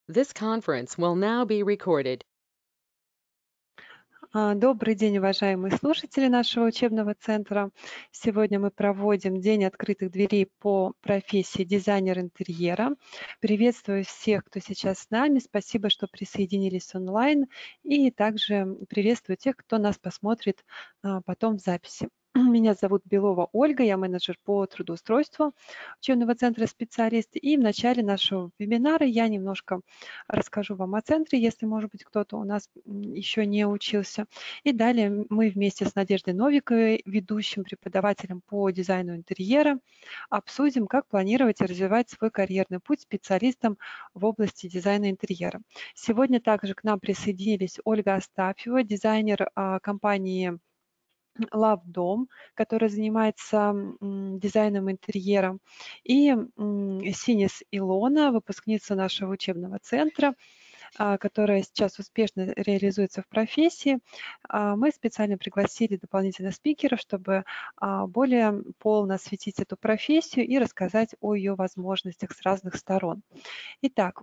This conference will now be recorded. Добрый день, уважаемые слушатели нашего учебного центра. Сегодня мы проводим День открытых дверей по профессии дизайнер интерьера. Приветствую всех, кто сейчас с нами. Спасибо, что присоединились онлайн. И также приветствую тех, кто нас посмотрит потом в записи. Меня зовут Белова Ольга, я менеджер по трудоустройству учебного центра специалист. И в начале нашего вебинара я немножко расскажу вам о центре, если, может быть, кто-то у нас еще не учился. И далее мы вместе с Надеждой Новиковой, ведущим преподавателем по дизайну интерьера, обсудим, как планировать и развивать свой карьерный путь специалистам в области дизайна интерьера. Сегодня также к нам присоединились Ольга Астафьева, дизайнер компании Love Dom, которая занимается дизайном интерьера, и Синис Илона, выпускница нашего учебного центра, которая сейчас успешно реализуется в профессии. Мы специально пригласили дополнительных спикеров, чтобы более полно осветить эту профессию и рассказать о ее возможностях с разных сторон. Итак,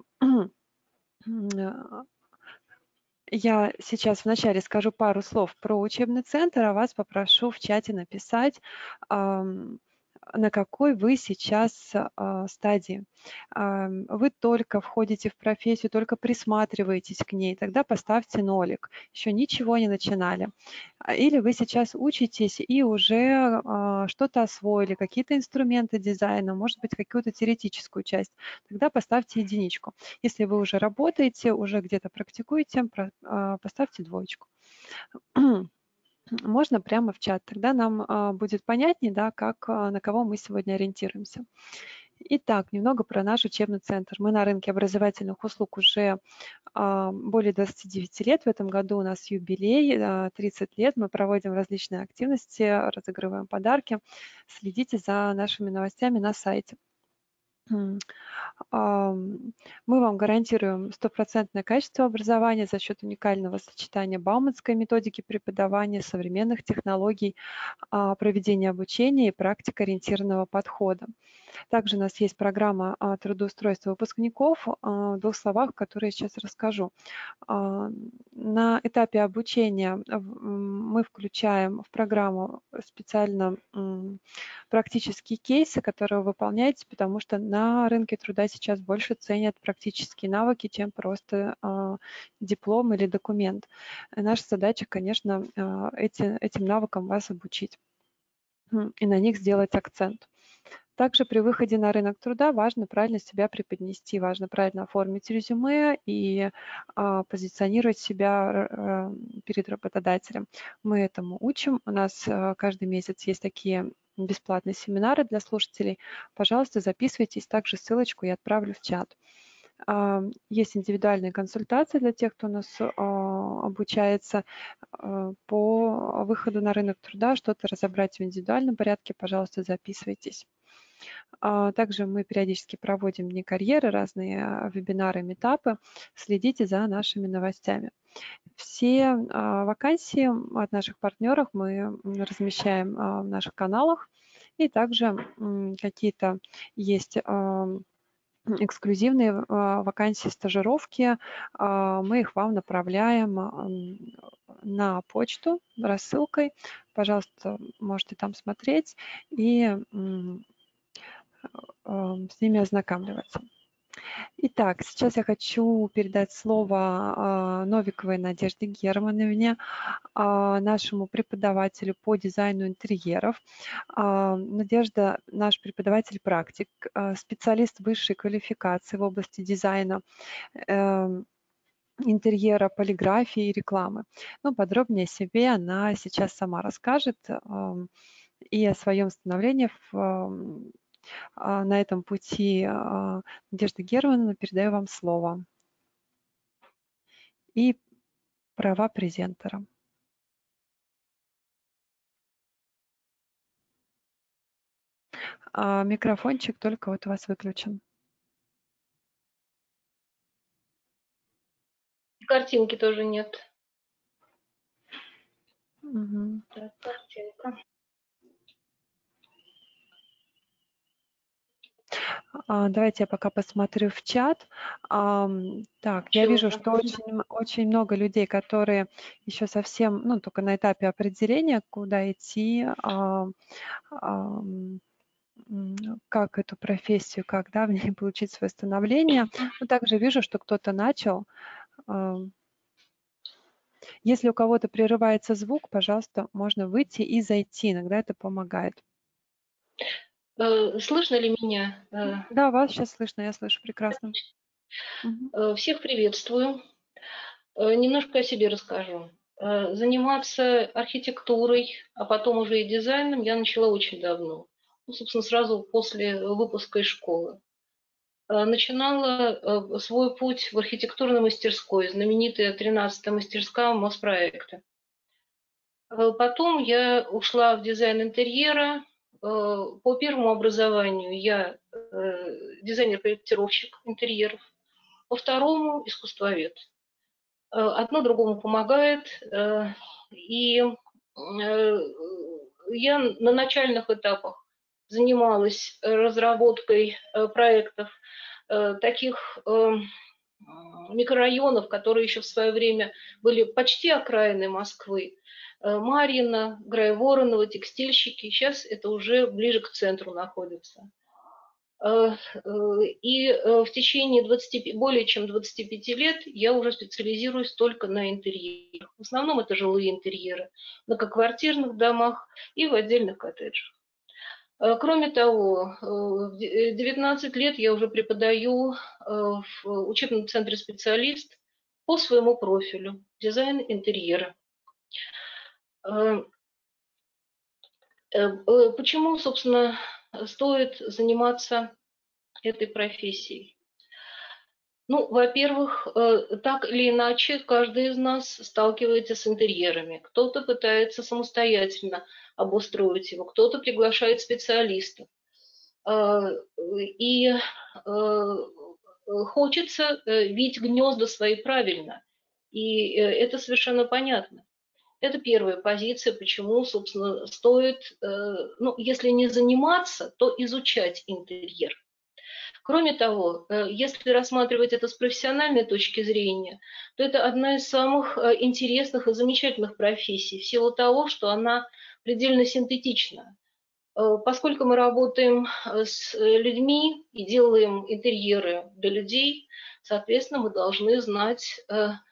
я сейчас вначале скажу пару слов про учебный центр, а вас попрошу в чате написать, на какой вы сейчас стадии. Вы только входите в профессию, только присматриваетесь к ней, тогда поставьте нолик. Еще ничего не начинали. Или вы сейчас учитесь и уже что-то освоили, какие-то инструменты дизайна, может быть, какую-то теоретическую часть, тогда поставьте единичку. Если вы уже работаете, уже где-то практикуете, поставьте двоечку. Можно прямо в чат, тогда нам будет понятнее, да, на кого мы сегодня ориентируемся. Итак, немного про наш учебный центр. Мы на рынке образовательных услуг уже более 29 лет. В этом году у нас юбилей, 30 лет. Мы проводим различные активности, разыгрываем подарки. Следите за нашими новостями на сайте. Мы вам гарантируем стопроцентное качество образования за счет уникального сочетания бауманской методики преподавания, современных технологий проведения обучения и практикоориентированного подхода. Также у нас есть программа трудоустройства выпускников. В двух словах, которые я сейчас расскажу. На этапе обучения мы включаем в программу специально практические кейсы, которые вы выполняете, потому что на рынке труда сейчас больше ценят практические навыки, чем просто диплом или документ. Наша задача, конечно, этим навыкам вас обучить и на них сделать акцент. Также при выходе на рынок труда важно правильно себя преподнести, важно правильно оформить резюме и позиционировать себя перед работодателем. Мы этому учим. У нас каждый месяц есть такие бесплатные семинары для слушателей. Пожалуйста, записывайтесь. Также ссылочку я отправлю в чат. Есть индивидуальные консультации для тех, кто у нас обучается по выходу на рынок труда, что-то разобрать в индивидуальном порядке, пожалуйста, записывайтесь. Также мы периодически проводим дни карьеры, разные вебинары, митапы. Следите за нашими новостями. Все вакансии от наших партнеров мы размещаем в наших каналах. И также какие-то есть эксклюзивные вакансии, стажировки. Мы их вам направляем на почту рассылкой. Пожалуйста, можете там смотреть и с ними ознакомливаться. Итак, сейчас я хочу передать слово Новиковой Надежде Германовне, нашему преподавателю по дизайну интерьеров. Надежда – наш преподаватель-практик, специалист высшей квалификации в области дизайна интерьера, полиграфии и рекламы. Но подробнее о себе она сейчас сама расскажет и о своем становлении на этом пути. Надежда Германовна, передаю вам слово. И права презентера. Микрофончик только вот у вас выключен. Картинки тоже нет. Угу. Так, картинка. Давайте я пока посмотрю в чат. Так, я Чего вижу, там? что очень много людей, которые еще совсем, ну, только на этапе определения, куда идти, как эту профессию, как, да, в ней получить свое становление. Но также вижу, что кто-то начал. Если у кого-то прерывается звук, пожалуйста, можно выйти и зайти. Иногда это помогает. Слышно ли меня? Да, вас сейчас слышно, я слышу прекрасно. Всех приветствую. Немножко о себе расскажу. Заниматься архитектурой, а потом уже и дизайном я начала очень давно. Ну, собственно, сразу после выпуска из школы. Начинала свой путь в архитектурной мастерской, знаменитая 13-я мастерская Моспроекта. Потом я ушла в дизайн интерьера. По первому образованию я дизайнер-проектировщик интерьеров, по второму – искусствовед. Одно другому помогает. И я на начальных этапах занималась разработкой проектов таких микрорайонов, которые еще в свое время были почти окраины Москвы. Марьино, Грайвороново, текстильщики. Сейчас это уже ближе к центру находится. И в течение более чем 25 лет я уже специализируюсь только на интерьерах. В основном это жилые интерьеры, в многоквартирных домах и в отдельных коттеджах. Кроме того, в 19 лет я уже преподаю в учебном центре специалист по своему профилю – дизайн интерьера. Почему, собственно, стоит заниматься этой профессией? Ну, во-первых, так или иначе, каждый из нас сталкивается с интерьерами. Кто-то пытается самостоятельно обустроить его, кто-то приглашает специалистов. И хочется видеть гнезда свои правильно. И это совершенно понятно. Это первая позиция, почему, собственно, стоит, ну, если не заниматься, то изучать интерьер. Кроме того, если рассматривать это с профессиональной точки зрения, то это одна из самых интересных и замечательных профессий в силу того, что она предельно синтетична. Поскольку мы работаем с людьми и делаем интерьеры для людей, соответственно, мы должны знать,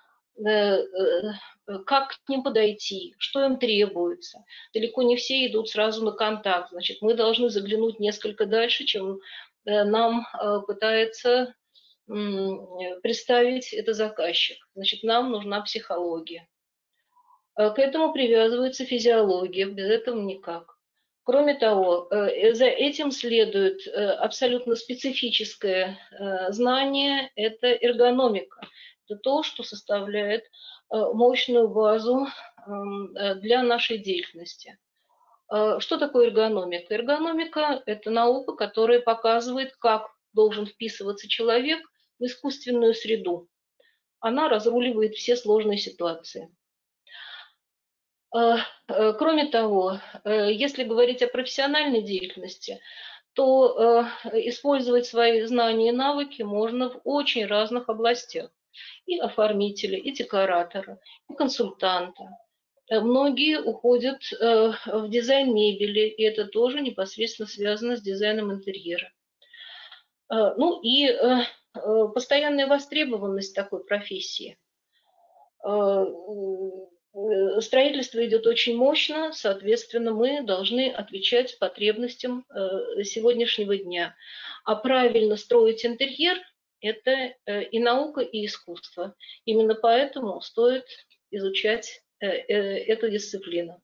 как к ним подойти, что им требуется. Далеко не все идут сразу на контакт. Значит, мы должны заглянуть несколько дальше, чем нам пытается представить это заказчик. Значит, нам нужна психология. К этому привязывается физиология, без этого никак. Кроме того, за этим следует абсолютно специфическое знание – это эргономика. Это то, что составляет мощную базу для нашей деятельности. Что такое эргономика? Эргономика – это наука, которая показывает, как должен вписываться человек в искусственную среду. Она разруливает все сложные ситуации. Кроме того, если говорить о профессиональной деятельности, то использовать свои знания и навыки можно в очень разных областях. И оформителя, и декоратора, и консультанта. Многие уходят в дизайн мебели, и это тоже непосредственно связано с дизайном интерьера. Ну и постоянная востребованность такой профессии. Строительство идет очень мощно, соответственно, мы должны отвечать потребностям сегодняшнего дня. А правильно строить интерьер – это и наука, и искусство. Именно поэтому стоит изучать эту дисциплину.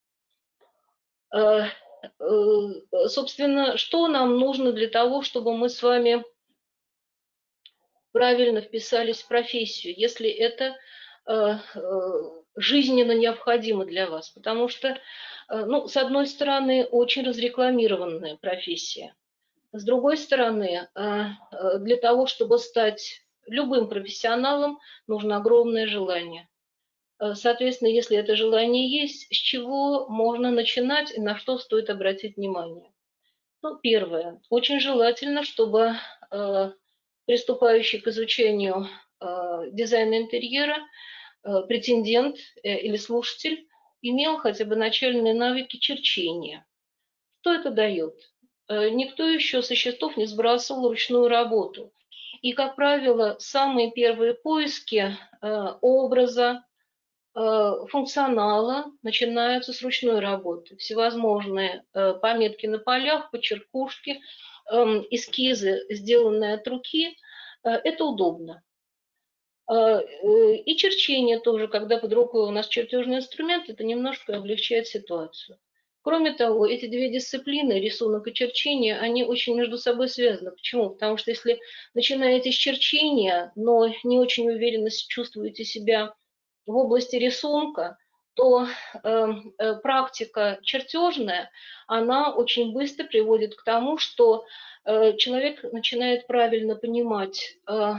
Собственно, что нам нужно для того, чтобы мы с вами правильно вписались в профессию, если это жизненно необходимо для вас? Потому что, ну, с одной стороны, очень разрекламированная профессия. С другой стороны, для того, чтобы стать любым профессионалом, нужно огромное желание. Соответственно, если это желание есть, с чего можно начинать и на что стоит обратить внимание? Ну, первое. Очень желательно, чтобы приступающий к изучению дизайна интерьера претендент или слушатель имел хотя бы начальные навыки черчения. Что это дает? Никто еще со счетов не сбрасывал ручную работу. И, как правило, самые первые поиски образа, функционала начинаются с ручной работы. Всевозможные пометки на полях, почеркушки, эскизы, сделанные от руки. Это удобно. И черчение тоже, когда под рукой у нас чертежный инструмент, это немножко облегчает ситуацию. Кроме того, эти две дисциплины, рисунок и черчение, они очень между собой связаны. Почему? Потому что если начинаете с черчения, но не очень уверенно чувствуете себя в области рисунка, то практика чертежная, она очень быстро приводит к тому, что человек начинает правильно понимать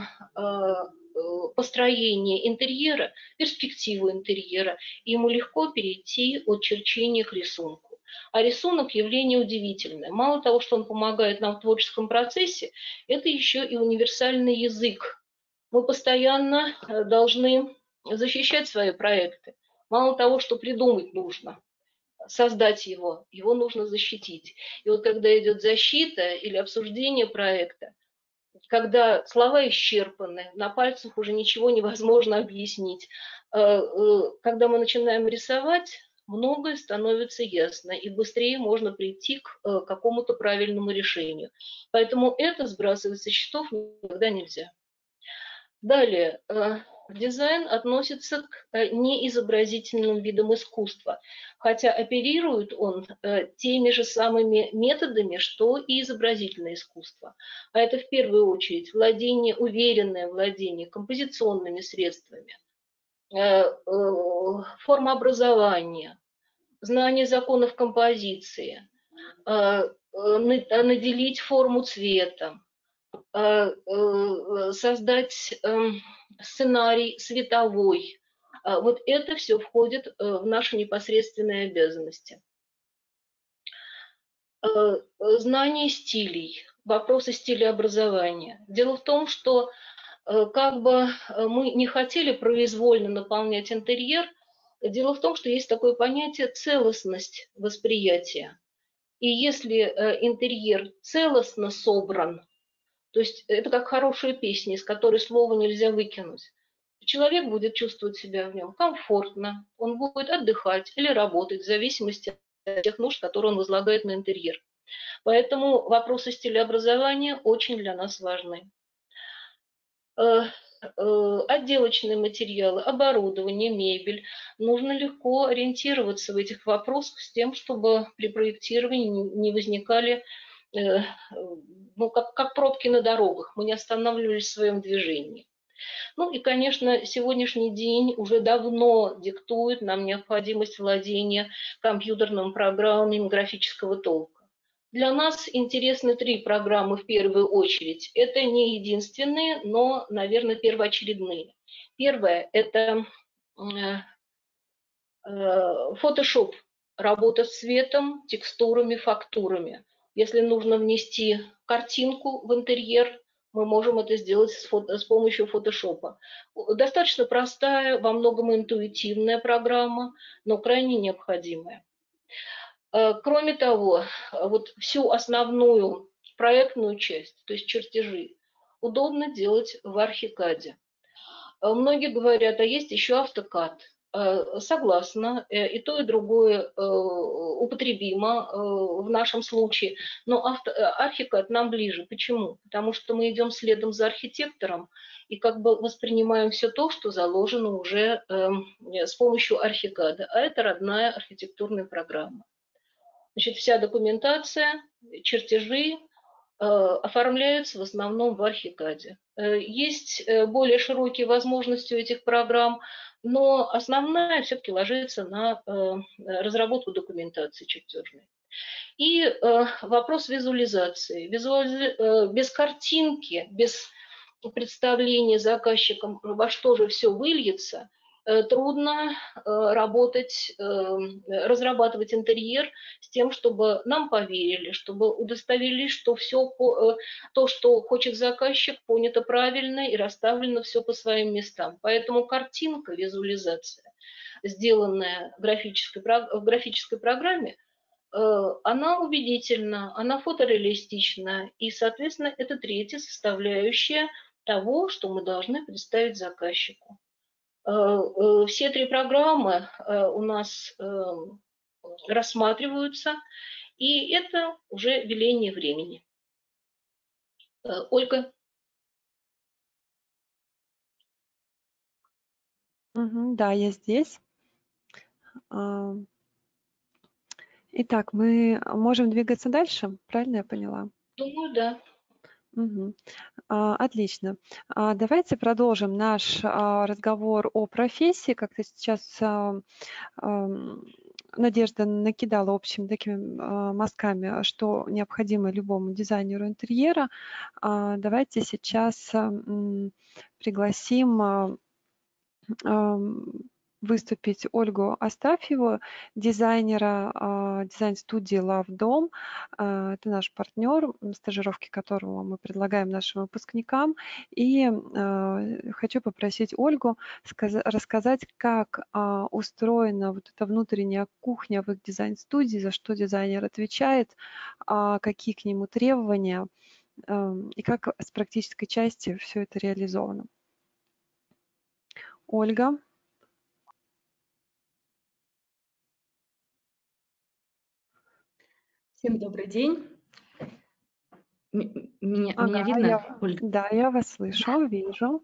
построение интерьера, перспективу интерьера, и ему легко перейти от черчения к рисунку. А рисунок – явление удивительное. Мало того, что он помогает нам в творческом процессе, это еще и универсальный язык. Мы постоянно должны защищать свои проекты. Мало того, что придумать нужно, создать его нужно защитить. И вот когда идет защита или обсуждение проекта, когда слова исчерпаны, на пальцах уже ничего невозможно объяснить, когда мы начинаем рисовать, многое становится ясно, и быстрее можно прийти к какому-то правильному решению. Поэтому это сбрасывать со счетов никогда нельзя. Далее, дизайн относится к неизобразительным видам искусства, хотя оперирует он теми же самыми методами, что и изобразительное искусство. А это в первую очередь уверенное владение композиционными средствами, формообразование, знание законов композиции, наделить форму цветом, создать сценарий световой. Вот это все входит в наши непосредственные обязанности. Знание стилей, вопросы стилеобразования. Дело в том, что как бы мы не хотели произвольно наполнять интерьер, дело в том, что есть такое понятие целостность восприятия. И если интерьер целостно собран, то есть это как хорошая песня, из которой слова нельзя выкинуть. Человек будет чувствовать себя в нем комфортно, он будет отдыхать или работать в зависимости от тех нужд, которые он возлагает на интерьер. Поэтому вопросы стилеобразования очень для нас важны. Отделочные материалы, оборудование, мебель. Нужно легко ориентироваться в этих вопросах с тем, чтобы при проектировании не возникали как пробки на дорогах, мы не останавливались в своем движении. Ну и, конечно, сегодняшний день уже давно диктует нам необходимость владения компьютерными программами графического толка. Для нас интересны 3 программы в первую очередь. Это не единственные, но, наверное, первоочередные. Первое – это Photoshop, работа с цветом, текстурами, фактурами. Если нужно внести картинку в интерьер, мы можем это сделать с помощью Photoshop. Достаточно простая, во многом интуитивная программа, но крайне необходимая. Кроме того, вот всю основную проектную часть, то есть чертежи, удобно делать в Архикаде. Многие говорят, а есть еще автокад. Согласна, и то, и другое употребимо в нашем случае, но Архикад нам ближе. Почему? Потому что мы идем следом за архитектором и как бы воспринимаем все то, что заложено уже с помощью Архикада, а это родная архитектурная программа. Значит, вся документация, чертежи оформляются в основном в Архикаде. Есть более широкие возможности у этих программ, но основная все-таки ложится на разработку документации чертежной. И вопрос визуализации. Без картинки, без представления заказчиком, во что же все выльется, трудно разрабатывать интерьер с тем, чтобы нам поверили, чтобы удостоверились, что все то, что хочет заказчик, понято правильно и расставлено все по своим местам. Поэтому картинка, визуализация, сделанная в графической программе, она убедительна, она фотореалистична, и, соответственно, это третья составляющая того, что мы должны представить заказчику. Все три программы у нас рассматриваются, и это уже веление времени. Ольга. Да, я здесь. Итак, мы можем двигаться дальше, правильно я поняла? Думаю, да. Отлично. Давайте продолжим наш разговор о профессии. Как-то сейчас Надежда накидала общими такими мазками, что необходимо любому дизайнеру интерьера. Давайте сейчас пригласим выступить Ольгу Астафьеву, дизайнера дизайн-студии Love Dome. Это наш партнер, стажировки которого мы предлагаем нашим выпускникам. И хочу попросить Ольгу рассказать, как устроена вот эта внутренняя кухня в их дизайн-студии, за что дизайнер отвечает, какие к нему требования и как с практической части все это реализовано. Ольга. Всем добрый день. Меня видно, Ольга? Да, я вас слышу, вижу.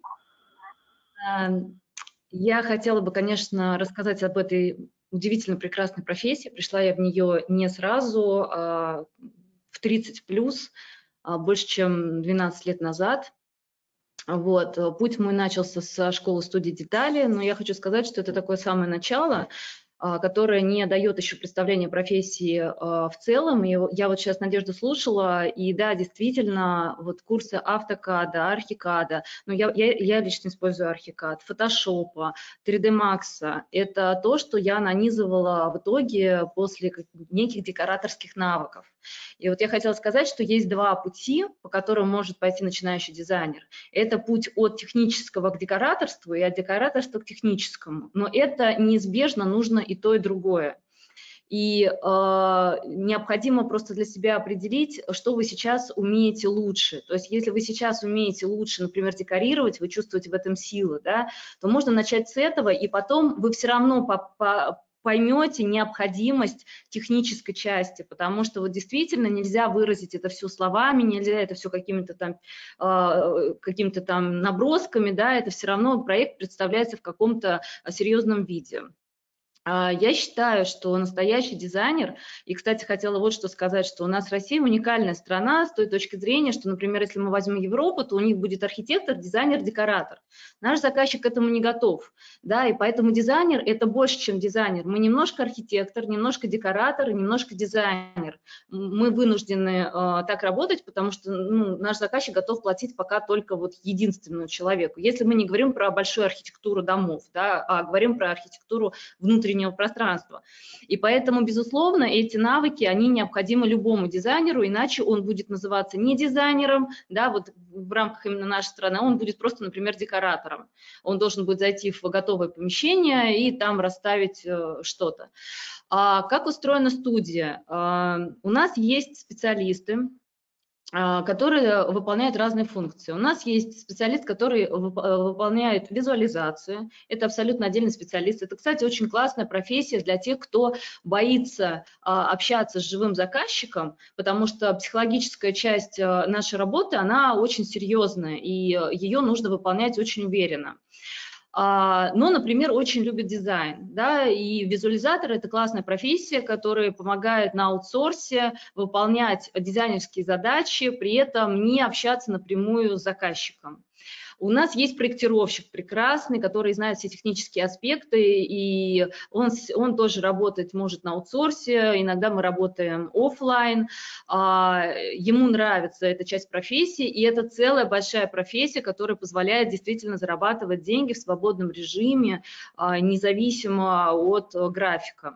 Я хотела бы, конечно, рассказать об этой удивительно прекрасной профессии. Пришла я в нее не сразу, а в 30 плюс, больше чем 12 лет назад. Вот. Путь мой начался со школы студии детали, но я хочу сказать, что это такое самое начало, которая не дает еще представления профессии в целом. И я вот сейчас Надежду слушала, и да, действительно, вот курсы автокада, архикада, но я лично использую архикад, фотошопа, 3D Max. Это то, что я нанизывала в итоге после неких декораторских навыков. И вот я хотела сказать, что есть два пути, по которым может пойти начинающий дизайнер. Это путь от технического к декораторству и от декораторства к техническому. Но это неизбежно нужно и то, и другое. И необходимо просто для себя определить, что вы сейчас умеете лучше. То есть если вы сейчас умеете лучше, например, декорировать, вы чувствуете в этом силы, да, то можно начать с этого, и потом вы все равно поймете необходимость технической части, потому что вот действительно нельзя выразить это все словами, нельзя это все какими-то там набросками, да, это все равно проект представляется в каком-то серьезном виде. Я считаю, что настоящий дизайнер, и, кстати, хотела вот что сказать, что у нас Россия уникальная страна с той точки зрения, что, например, если мы возьмем Европу, то у них будет архитектор, дизайнер, декоратор. Наш заказчик к этому не готов, да, и поэтому дизайнер – это больше, чем дизайнер. Мы немножко архитектор, немножко декоратор и немножко дизайнер. Мы вынуждены так работать, потому что наш заказчик готов платить пока только вот единственному человеку. Если мы не говорим про большую архитектуру домов, да, а говорим про архитектуру внутреннего пространства. И поэтому, безусловно, эти навыки, они необходимы любому дизайнеру, иначе он будет называться не дизайнером, да, вот в рамках именно нашей страны, он будет просто, например, декоратором. Он должен будет зайти в готовое помещение и там расставить что-то. Как устроена студия? У нас есть специалисты, которые выполняют разные функции. У нас есть специалист, который выполняет визуализацию. Это абсолютно отдельный специалист. Это, кстати, очень классная профессия для тех, кто боится общаться с живым заказчиком, потому что психологическая часть нашей работы, она очень серьезная, и ее нужно выполнять очень уверенно. Но, например, очень любит дизайн, да, и визуализатор – это классная профессия, которая помогает на аутсорсе выполнять дизайнерские задачи, при этом не общаться напрямую с заказчиком. У нас есть проектировщик прекрасный, который знает все технические аспекты, и он тоже работать может на аутсорсе, иногда мы работаем офлайн. Ему нравится эта часть профессии, и это целая большая профессия, которая позволяет действительно зарабатывать деньги в свободном режиме, независимо от графика.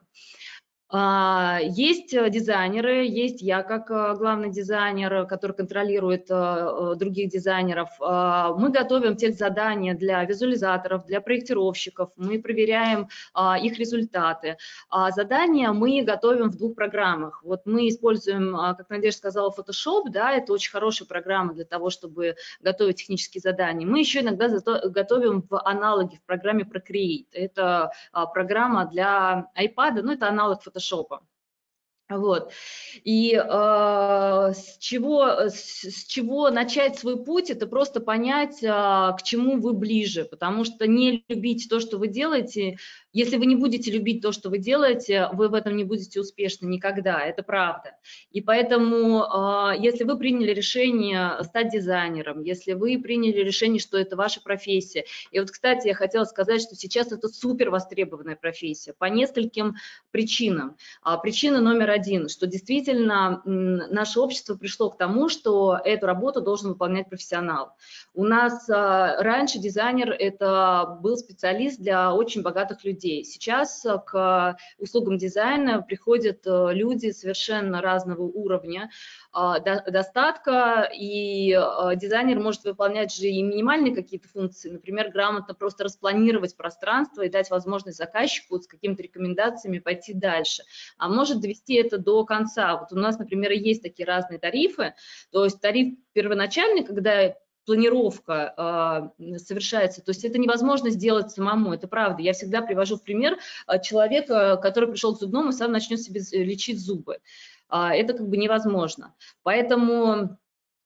Есть дизайнеры, есть я как главный дизайнер, который контролирует других дизайнеров. Мы готовим техзадания для визуализаторов, для проектировщиков, мы проверяем их результаты. Задания мы готовим в 2 программах. Вот мы используем, как Надежда сказала, Photoshop, да, это очень хорошая программа для того, чтобы готовить технические задания. Мы еще иногда готовим в аналоге в программе Procreate. Это программа для iPad, ну это аналог Photoshop. Вот. И с чего начать свой путь, это просто понять, к чему вы ближе, потому что не любить то, что вы делаете, если вы не будете любить то, что вы делаете, вы в этом не будете успешны никогда, это правда. И поэтому, если вы приняли решение стать дизайнером, если вы приняли решение, что это ваша профессия, и вот, кстати, я хотела сказать, что сейчас это супер востребованная профессия по нескольким причинам. Причина номер 1, что действительно наше общество пришло к тому, что эту работу должен выполнять профессионал. У нас раньше дизайнер это был специалист для очень богатых людей. Сейчас к услугам дизайна приходят люди совершенно разного уровня достатка, и дизайнер может выполнять же и минимальные какие-то функции, например, грамотно просто распланировать пространство и дать возможность заказчику с какими-то рекомендациями пойти дальше, а может довести это до конца. Вот у нас, например, есть такие разные тарифы, то есть тариф первоначальный, когда планировка совершается, то есть это невозможно сделать самому, это правда. Я всегда привожу в пример человека, который пришел к зубному и сам начнет себе лечить зубы. Это как бы невозможно. Поэтому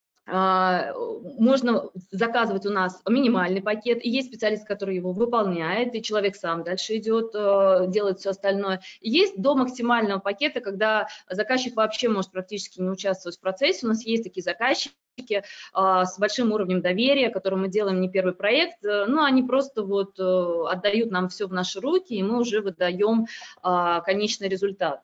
можно заказывать у нас минимальный пакет, и есть специалист, который его выполняет, и человек сам дальше идет, делает все остальное. И есть до максимального пакета, когда заказчик вообще может практически не участвовать в процессе. У нас есть такие заказчики с большим уровнем доверия, которым мы делаем не первый проект, но они просто вот отдают нам все в наши руки, и мы уже выдаем конечный результат.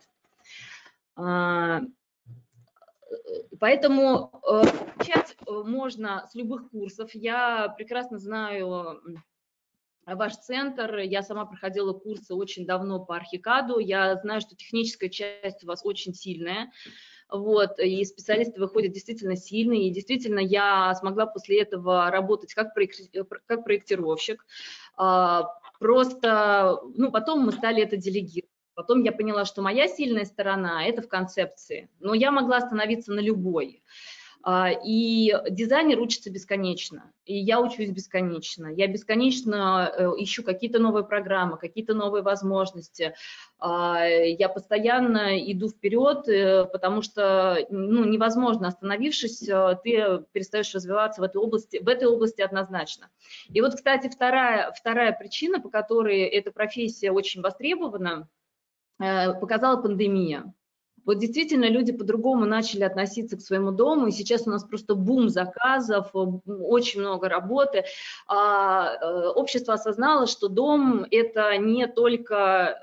Поэтому начать можно с любых курсов. Я прекрасно знаю ваш центр, я сама проходила курсы очень давно по архикаду, я знаю, что техническая часть у вас очень сильная. Вот, и специалисты выходят действительно сильные, и действительно я смогла после этого работать как проектировщик. Просто, ну, потом мы стали это делегировать. Потом я поняла, что моя сильная сторона – это в концепции, но я могла остановиться на любой. И дизайнер учится бесконечно, и я учусь бесконечно. Я бесконечно ищу какие-то новые программы, какие-то новые возможности. Я постоянно иду вперед, потому что ну, невозможно, остановившись, ты перестаешь развиваться в этой области однозначно. И вот, кстати, вторая причина, по которой эта профессия очень востребована, показала пандемия. Вот действительно люди по-другому начали относиться к своему дому, и сейчас у нас просто бум заказов, очень много работы. Общество осознало, что дом – это не только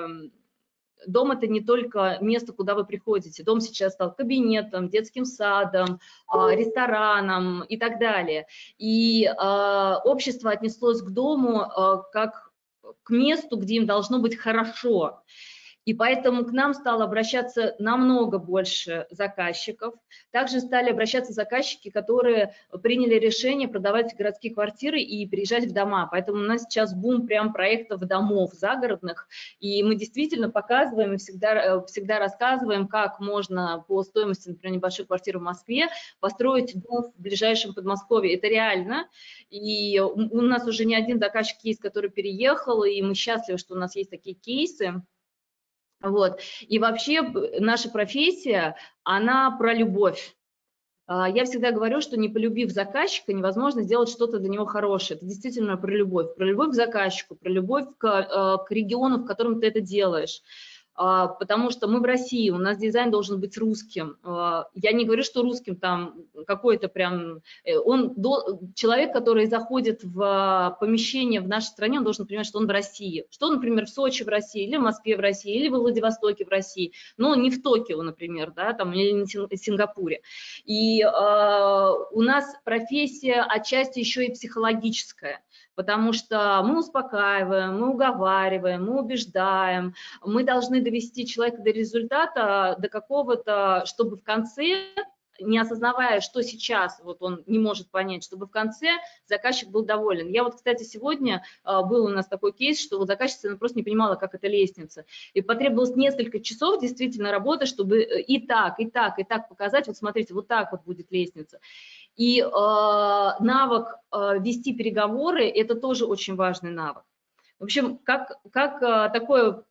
место, куда вы приходите. Дом сейчас стал кабинетом, детским садом, рестораном и так далее. И общество отнеслось к дому как к месту, где им должно быть хорошо. И поэтому к нам стало обращаться намного больше заказчиков. Также стали обращаться заказчики, которые приняли решение продавать городские квартиры и переезжать в дома. Поэтому у нас сейчас бум прям проектов домов загородных. И мы действительно показываем и всегда рассказываем, как можно по стоимости, например, небольшой квартиры в Москве построить дом в ближайшем Подмосковье. Это реально. И у нас уже не один заказчик есть, который переехал, и мы счастливы, что у нас есть такие кейсы. Вот. И вообще наша профессия, она про любовь. Я всегда говорю, что не полюбив заказчика, невозможно сделать что-то для него хорошее. Это действительно про любовь к заказчику, про любовь к региону, в котором ты это делаешь. потому что мы в России, у нас дизайн должен быть русским. Я не говорю, что русским там какой-то прям... Человек, который заходит в помещение в нашей стране, он должен понимать, что он в России. Что, например, в Сочи в России, или в Москве в России, или в Владивостоке в России, но не в Токио, например, да, там, или не в Сингапуре. И у нас профессия отчасти еще и психологическая. Потому что мы успокаиваем, мы уговариваем, мы убеждаем, мы должны довести человека до результата, до какого-то, чтобы в конце, не осознавая, что сейчас вот он не может понять, чтобы в конце заказчик был доволен. Я вот, кстати, сегодня был у нас такой кейс, что вот заказчица просто не понимала, как это лестница. И потребовалось несколько часов действительно работы, чтобы и так показать, вот смотрите, вот так вот будет лестница. И навык вести переговоры – это тоже очень важный навык. В общем, как такое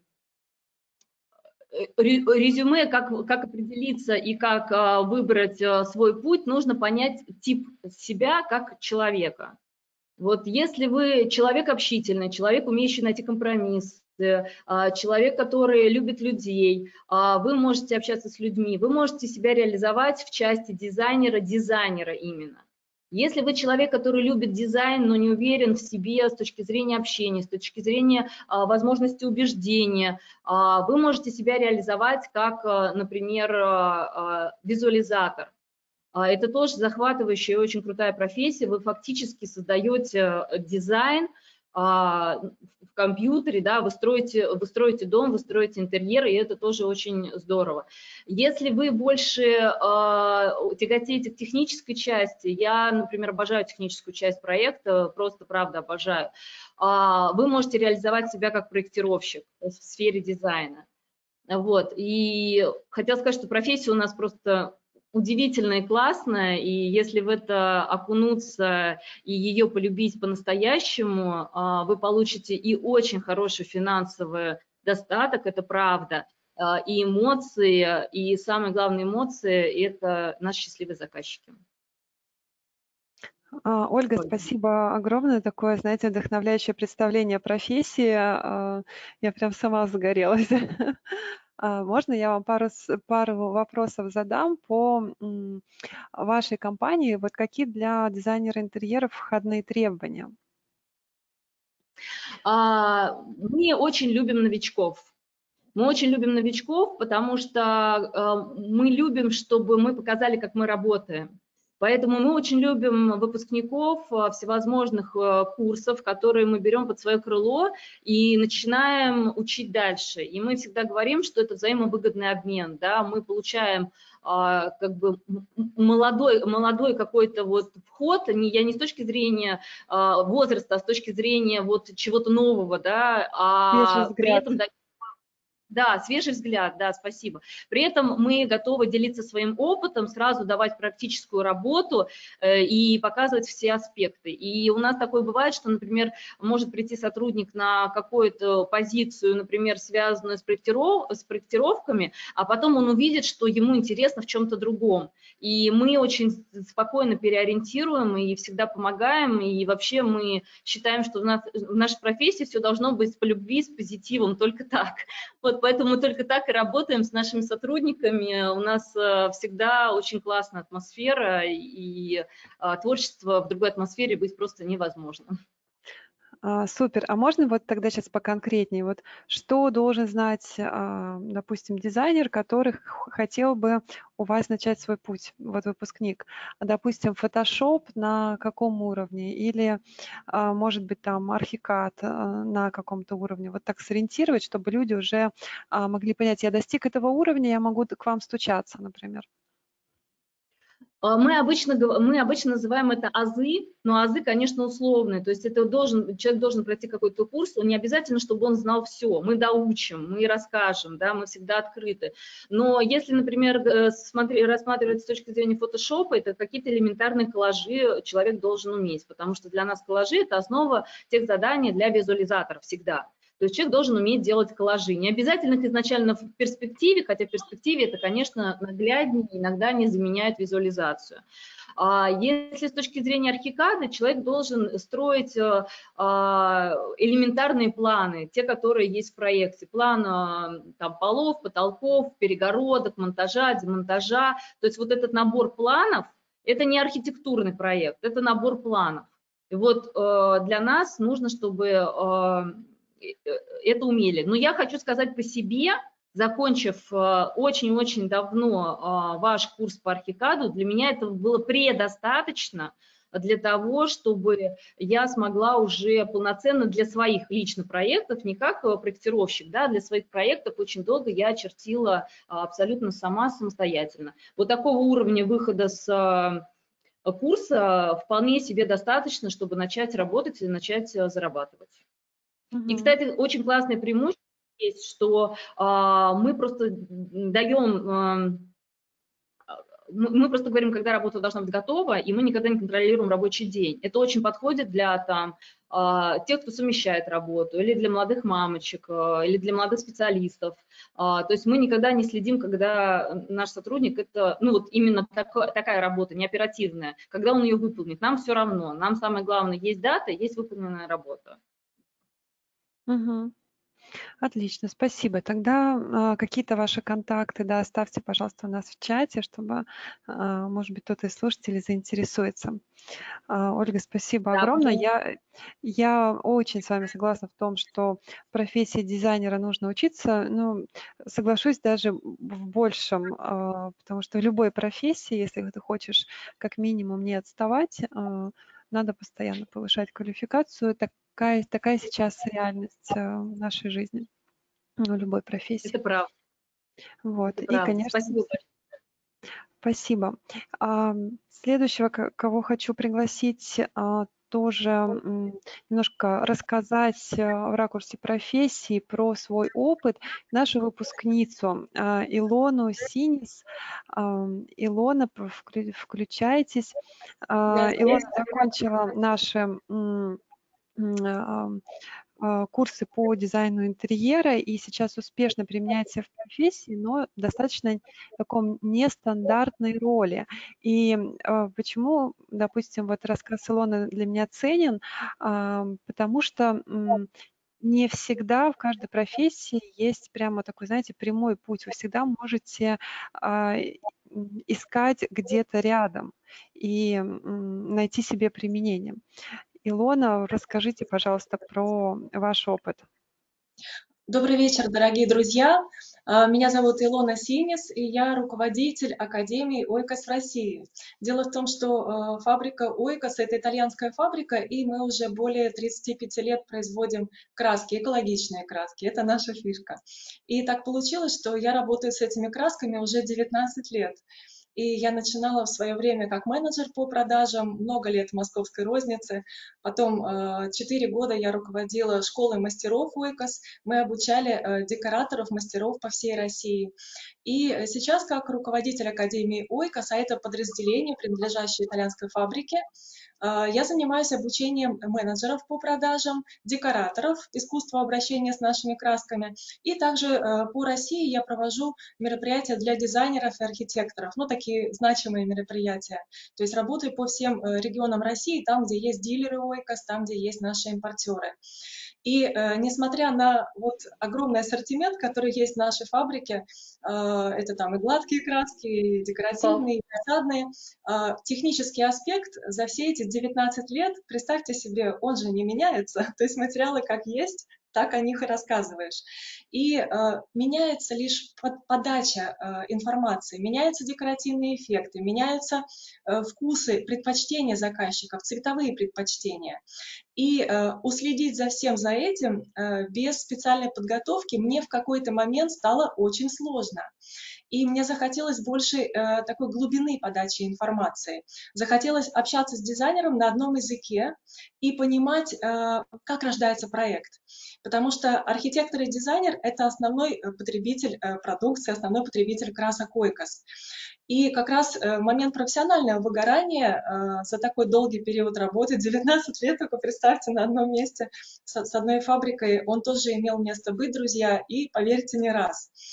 резюме, как определиться и как выбрать свой путь, нужно понять тип себя как человека. Вот если вы человек общительный, человек, умеющий найти компромисс, человек, который любит людей, вы можете общаться с людьми, вы можете себя реализовать в части дизайнера именно. Если вы человек, который любит дизайн, но не уверен в себе с точки зрения общения, с точки зрения возможности убеждения, вы можете себя реализовать как, например, визуализатор. Это тоже захватывающая и очень крутая профессия. Вы фактически создаете дизайн в компьютере, да, вы строите дом, вы строите интерьер, и это тоже очень здорово. Если вы больше тяготеете к технической части, я, например, обожаю техническую часть проекта, просто, правда, обожаю, вы можете реализовать себя как проектировщик в сфере дизайна. Вот. И хотела сказать, что профессия у нас просто удивительная и классная, и если в это окунуться и ее полюбить по-настоящему, вы получите и очень хороший финансовый достаток, это правда, и эмоции, и самые главные эмоции – это наши счастливые заказчики. Ольга, спасибо огромное. Такое, знаете, вдохновляющее представление о профессии. Я прям сама загорелась. Можно я вам пару вопросов задам по вашей компании? Вот какие для дизайнера интерьеров входные требования? Мы очень любим новичков. Мы очень любим новичков, потому что мы любим, чтобы мы показали, как мы работаем. Поэтому мы очень любим выпускников всевозможных курсов, которые мы берем под свое крыло и начинаем учить дальше. И мы всегда говорим, что это взаимовыгодный обмен. Да? Мы получаем как бы молодой какой-то вот вход, я не с точки зрения возраста, а с точки зрения вот чего-то нового, да, а при этом да, свежий взгляд, да, спасибо. При этом мы готовы делиться своим опытом, сразу давать практическую работу и показывать все аспекты. И у нас такое бывает, что, например, может прийти сотрудник на какую-то позицию, например, связанную с проектировками, а потом он увидит, что ему интересно в чем-то другом. И мы очень спокойно переориентируем и всегда помогаем, и вообще мы считаем, что в нашей профессии все должно быть по любви, с позитивом, только так. Вот поэтому мы только так и работаем с нашими сотрудниками. У нас всегда очень классная атмосфера, и творчество в другой атмосфере быть просто невозможно. Супер. А можно вот тогда сейчас поконкретнее? Вот что должен знать, допустим, дизайнер, который хотел бы у вас начать свой путь, вот выпускник? Допустим, Photoshop на каком уровне? Или, может быть, там Archicad на каком-то уровне? Вот так сориентировать, чтобы люди уже могли понять, я достиг этого уровня, я могу к вам стучаться, например. Мы обычно называем это азы, но азы, конечно, условные. То есть это человек должен пройти какой-то курс, он не обязательно, чтобы он знал все. Мы доучим, мы расскажем, да, мы всегда открыты. Но если, например, рассматривать с точки зрения фотошопа, это какие-то элементарные коллажи человек должен уметь, потому что для нас коллажи – это основа тех заданий для визуализаторов всегда. То есть человек должен уметь делать коллажи. Не обязательно изначально в перспективе, хотя в перспективе это, конечно, нагляднее, иногда не заменяет визуализацию. Если с точки зрения архикада, человек должен строить элементарные планы, те, которые есть в проекте. План там, полов, потолков, перегородок, монтажа, демонтажа. То есть вот этот набор планов, это не архитектурный проект, это набор планов. И вот для нас нужно, чтобы это умели. Но я хочу сказать по себе, закончив очень-очень давно ваш курс по архикаду, для меня этого было предостаточно для того, чтобы я смогла уже полноценно для своих лично проектов, не как проектировщик, да, для своих проектов очень долго я чертила абсолютно сама, самостоятельно. Вот такого уровня выхода с курса вполне себе достаточно, чтобы начать работать и начать зарабатывать. И, кстати, очень классное преимущество есть, что мы просто даем, мы просто говорим, когда работа должна быть готова, и мы никогда не контролируем рабочий день. Это очень подходит для там, тех, кто совмещает работу, или для молодых мамочек, или для молодых специалистов. То есть мы никогда не следим, когда наш сотрудник, это, ну вот именно такая работа, не оперативная, когда он ее выполнит. Нам все равно, нам самое главное, есть дата, есть выполненная работа. Угу. Отлично, спасибо. Тогда какие-то ваши контакты, да, оставьте, пожалуйста, у нас в чате, чтобы, может быть, кто-то из слушателей заинтересуется. Ольга, спасибо огромное. Я очень с вами согласна в том, что профессии дизайнера нужно учиться. Ну, соглашусь даже в большем, потому что в любой профессии, если ты хочешь как минимум не отставать, надо постоянно повышать квалификацию. Такая сейчас реальность в нашей жизни, в любой профессии. Это правда. Вот. Это И, правда. конечно, Спасибо большое. спасибо. Следующего, кого хочу пригласить, тоже немножко рассказать в ракурсе профессии про свой опыт, нашу выпускницу Илону Синис. Илона, включайтесь. Илона закончила наши курсы по дизайну интерьера и сейчас успешно применяет себя в профессии, но в достаточно таком нестандартной роли. И почему, допустим, вот рассказ Илоны для меня ценен, потому что не всегда в каждой профессии есть прямо такой, знаете, прямой путь. Вы всегда можете искать где-то рядом и найти себе применение. Илона, расскажите, пожалуйста, про ваш опыт. Добрый вечер, дорогие друзья. Меня зовут Илона Синис, и я руководитель Академии Ойкос в России. Дело в том, что фабрика Ойкос – это итальянская фабрика, и мы уже более 35 лет производим краски, экологичные краски. Это наша фишка. И так получилось, что я работаю с этими красками уже 19 лет. И я начинала в свое время как менеджер по продажам, много лет в московской рознице. Потом 4 года я руководила школой мастеров Ойкос. Мы обучали декораторов, мастеров по всей России. И сейчас как руководитель Академии Ойкос, а это подразделение, принадлежащее итальянской фабрике, я занимаюсь обучением менеджеров по продажам, декораторов, искусства обращения с нашими красками. И также по России я провожу мероприятия для дизайнеров и архитекторов, ну, такие значимые мероприятия. То есть работаю по всем регионам России, там, где есть дилеры Ойкос, там, где есть наши импортеры. И несмотря на вот огромный ассортимент, который есть в нашей фабрике, это там и гладкие краски, и декоративные, и фасадные, технический аспект за все эти 19 лет, представьте себе, он же не меняется, то есть материалы как есть, так о них и рассказываешь. И меняется лишь подача информации, меняются декоративные эффекты, меняются вкусы, предпочтения заказчиков, цветовые предпочтения. И уследить за всем за этим без специальной подготовки мне в какой-то момент стало очень сложно. И мне захотелось больше такой глубины подачи информации. Захотелось общаться с дизайнером на одном языке и понимать, как рождается проект. Потому что архитектор и дизайнер – это основной потребитель продукции, основной потребитель красок Ойкос. И как раз момент профессионального выгорания за такой долгий период работы, 19 лет, только представьте, на одном месте с одной фабрикой, он тоже имел место быть, друзья, и поверьте, не раз.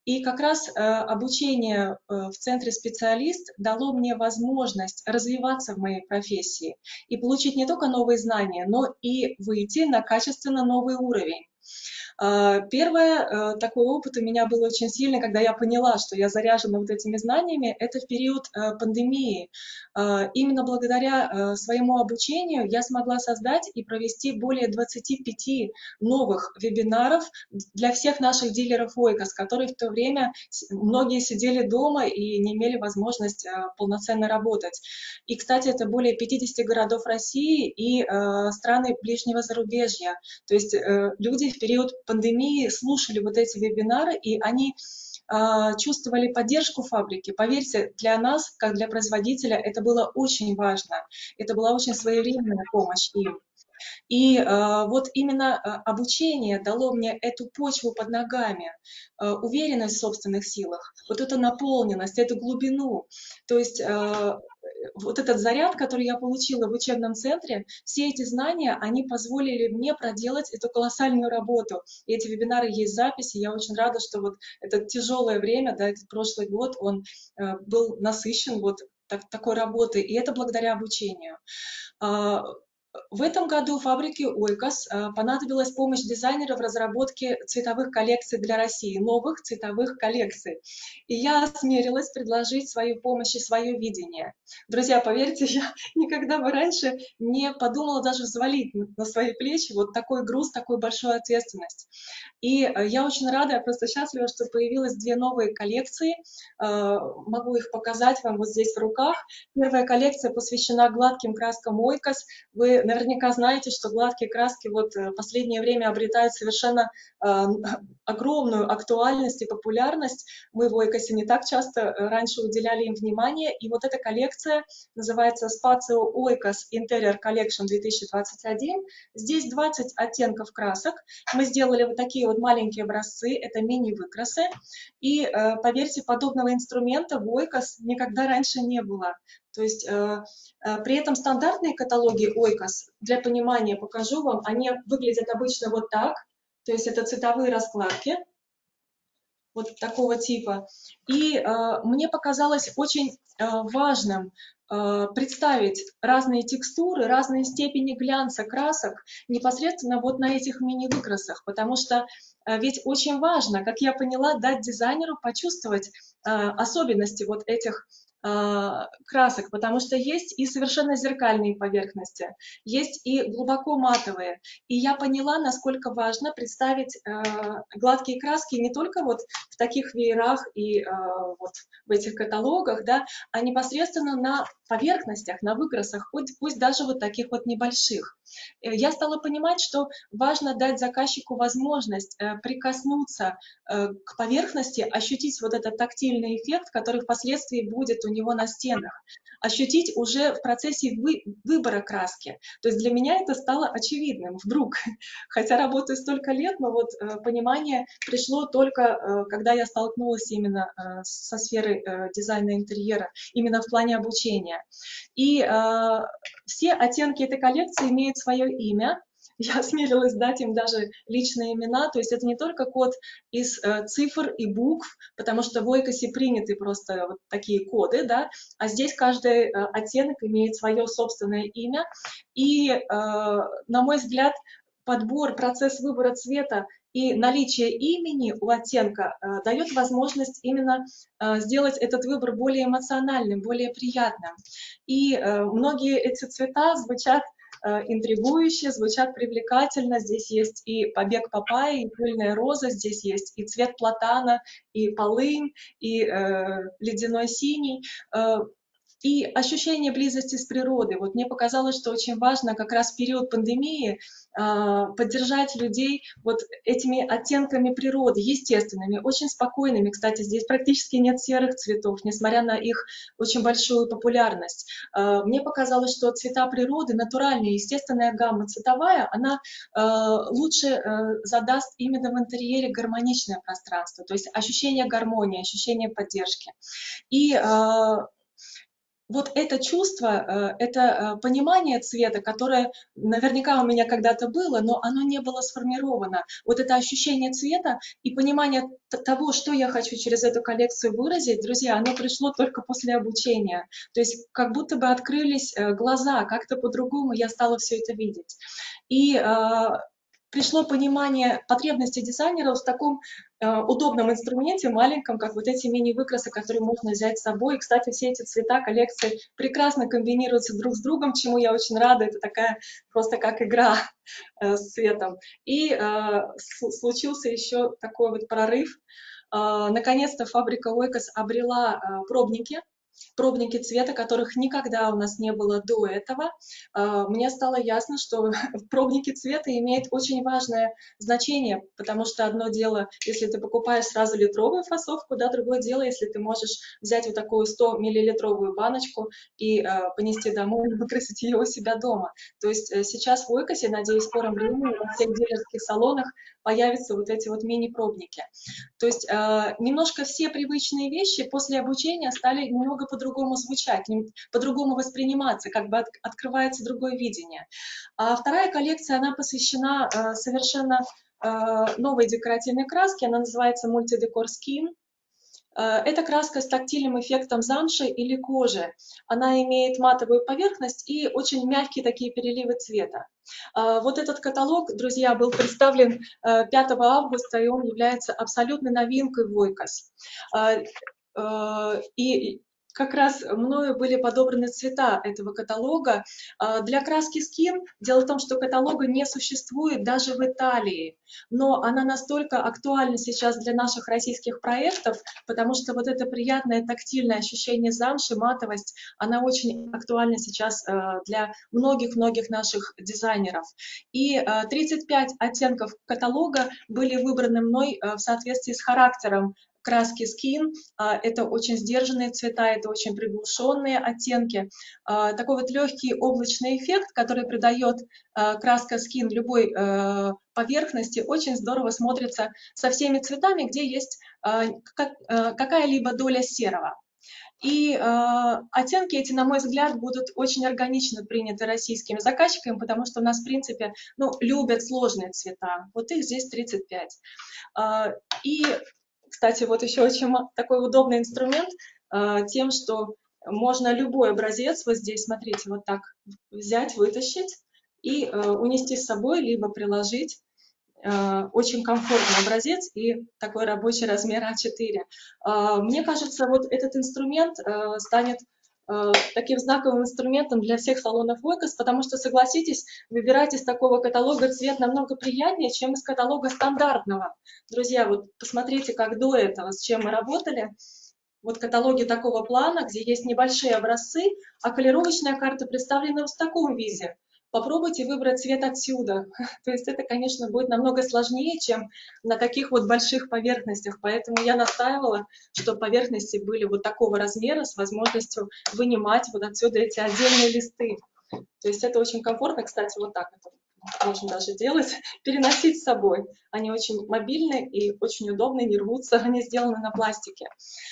И как раз обучение в центре «Специалист» дало мне возможность развиваться в моей профессии и получить не только новые знания, но и выйти на качественно новый уровень. Первый такой опыт у меня был очень сильный, когда я поняла, что я заряжена вот этими знаниями, это в период пандемии. Именно благодаря своему обучению я смогла создать и провести более 25 новых вебинаров для всех наших дилеров Ойкос, которые в то время многие сидели дома и не имели возможность полноценно работать. И, кстати, это более 50 городов России и страны ближнего зарубежья. То есть люди в период пандемии слушали вот эти вебинары, и они чувствовали поддержку фабрики. Поверьте, для нас, как для производителя, это было очень важно. Это была очень своевременная помощь им. И вот именно обучение дало мне эту почву под ногами, уверенность в собственных силах, вот эту наполненность, эту глубину. То есть вот этот заряд, который я получила в учебном центре, все эти знания, они позволили мне проделать эту колоссальную работу. И эти вебинары есть записи. Я очень рада, что вот это тяжелое время, да, этот прошлый год, он был насыщен вот такой работой, и это благодаря обучению. В этом году фабрике Ойкос понадобилась помощь дизайнера в разработке цветовых коллекций для России, новых цветовых коллекций. И я осмелилась предложить свою помощь и свое видение. Друзья, поверьте, я никогда бы раньше не подумала даже взвалить на свои плечи вот такой груз, такую большую ответственность. И я очень рада, я просто счастлива, что появилось 2 новые коллекции. Могу их показать вам вот здесь в руках. Первая коллекция посвящена гладким краскам Ойкос. Вы наверняка знаете, что гладкие краски вот в последнее время обретают совершенно огромную актуальность и популярность. Мы в Ойкосе не так часто раньше уделяли им внимание. И вот эта коллекция называется Spazio Oikos Interior Collection 2021. Здесь 20 оттенков красок. Мы сделали вот такие вот маленькие образцы, это мини-выкрасы. И поверьте, подобного инструмента в Ойкос никогда раньше не было. То есть при этом стандартные каталоги Ойкос, для понимания покажу вам, они выглядят обычно вот так. То есть это цветовые раскладки вот такого типа. И мне показалось очень важным представить разные текстуры, разные степени глянца красок непосредственно вот на этих мини-выкрасах, потому что ведь очень важно, как я поняла, дать дизайнеру почувствовать особенности вот этих красок, потому что есть и совершенно зеркальные поверхности, есть и глубоко матовые. И я поняла, насколько важно представить гладкие краски не только вот в таких веерах и вот в этих каталогах, да, а непосредственно на поверхностях, на выкрасах, пусть даже вот таких вот небольших. Я стала понимать, что важно дать заказчику возможность прикоснуться к поверхности, ощутить вот этот тактильный эффект, который впоследствии будет у него на стенах, ощутить уже в процессе выбора краски. То есть для меня это стало очевидным вдруг. Хотя работаю столько лет, но вот понимание пришло только, когда я столкнулась именно со сферой дизайна интерьера, именно в плане обучения. И все оттенки этой коллекции имеют свое имя. Я осмелилась дать им даже личные имена, то есть это не только код из цифр и букв, потому что в Ойкосе приняты просто вот такие коды, да, а здесь каждый оттенок имеет свое собственное имя. И, на мой взгляд, подбор, процесс выбора цвета и наличие имени у оттенка дает возможность именно сделать этот выбор более эмоциональным, более приятным. И многие эти цвета звучат интригующе, звучат привлекательно. Здесь есть и побег папайи, и пыльная роза, здесь есть и цвет платана, и полынь, и ледяной синий. И ощущение близости с природой. Вот мне показалось, что очень важно как раз в период пандемии поддержать людей вот этими оттенками природы, естественными, очень спокойными. Кстати, здесь практически нет серых цветов, несмотря на их очень большую популярность. Мне показалось, что цвета природы, натуральная, естественная гамма цветовая, она лучше задаст именно в интерьере гармоничное пространство, то есть ощущение гармонии, ощущение поддержки. И вот это чувство, это понимание цвета, которое наверняка у меня когда-то было, но оно не было сформировано. Вот это ощущение цвета и понимание того, что я хочу через эту коллекцию выразить, друзья, оно пришло только после обучения. То есть как будто бы открылись глаза, как-то по-другому я стала все это видеть. И пришло понимание потребностей дизайнеров в таком удобном инструменте, маленьком, как вот эти мини-выкрасы, которые можно взять с собой. И, кстати, все эти цвета коллекции прекрасно комбинируются друг с другом, чему я очень рада. Это такая просто как игра с цветом. И случился еще такой вот прорыв. Наконец-то фабрика Ойкос обрела пробники цвета, которых никогда у нас не было до этого. Мне стало ясно, что пробники цвета имеют очень важное значение, потому что одно дело, если ты покупаешь сразу литровую фасовку, да, другое дело, если ты можешь взять вот такую 100-миллилитровую баночку и понести домой и выкрасить ее у себя дома. То есть сейчас в Ойкосе, надеюсь, в скором времени во всех дилерских салонах появятся вот эти вот мини-пробники. То есть немножко все привычные вещи после обучения стали немного по-другому звучать, по-другому восприниматься, как бы открывается другое видение. А вторая коллекция, она посвящена совершенно новой декоративной краске, она называется Multi-Decor Skin. Это краска с тактильным эффектом замши или кожи. Она имеет матовую поверхность и очень мягкие такие переливы цвета. Вот этот каталог, друзья, был представлен 5 августа, и он является абсолютной новинкой в Ойкос. И как раз мною были подобраны цвета этого каталога. Для краски Skin, дело в том, что каталога не существует даже в Италии, но она настолько актуальна сейчас для наших российских проектов, потому что вот это приятное тактильное ощущение замши, матовость, она очень актуальна сейчас для многих-многих наших дизайнеров. И 35 оттенков каталога были выбраны мной в соответствии с характером краски Skin. Это очень сдержанные цвета, это очень приглушенные оттенки. Такой вот легкий облачный эффект, который придает краска Skin любой поверхности, очень здорово смотрится со всеми цветами, где есть какая-либо доля серого. И оттенки эти, на мой взгляд, будут очень органично приняты российскими заказчиками, потому что у нас, в принципе, любят сложные цвета. Вот их здесь 35. И кстати, вот еще очень такой удобный инструмент тем, что можно любой образец, вот здесь, смотрите, вот так взять, вытащить и унести с собой, либо приложить. Очень комфортный образец и такой рабочий размер А4. Мне кажется, вот этот инструмент станет таким знаковым инструментом для всех салонов Ойкос, потому что, согласитесь, выбирать из такого каталога цвет намного приятнее, чем из каталога стандартного. Друзья, вот посмотрите, как до этого, с чем мы работали. Вот каталоги такого плана, где есть небольшие образцы, а колеровочная карта представлена в таком виде. Попробуйте выбрать цвет отсюда. То есть это, конечно, будет намного сложнее, чем на таких вот больших поверхностях. Поэтому я настаивала, чтобы поверхности были вот такого размера с возможностью вынимать вот отсюда эти отдельные листы. То есть это очень комфортно. Кстати, вот так это можно даже делать, переносить с собой. Они очень мобильные и очень удобные, не рвутся, они сделаны на пластике.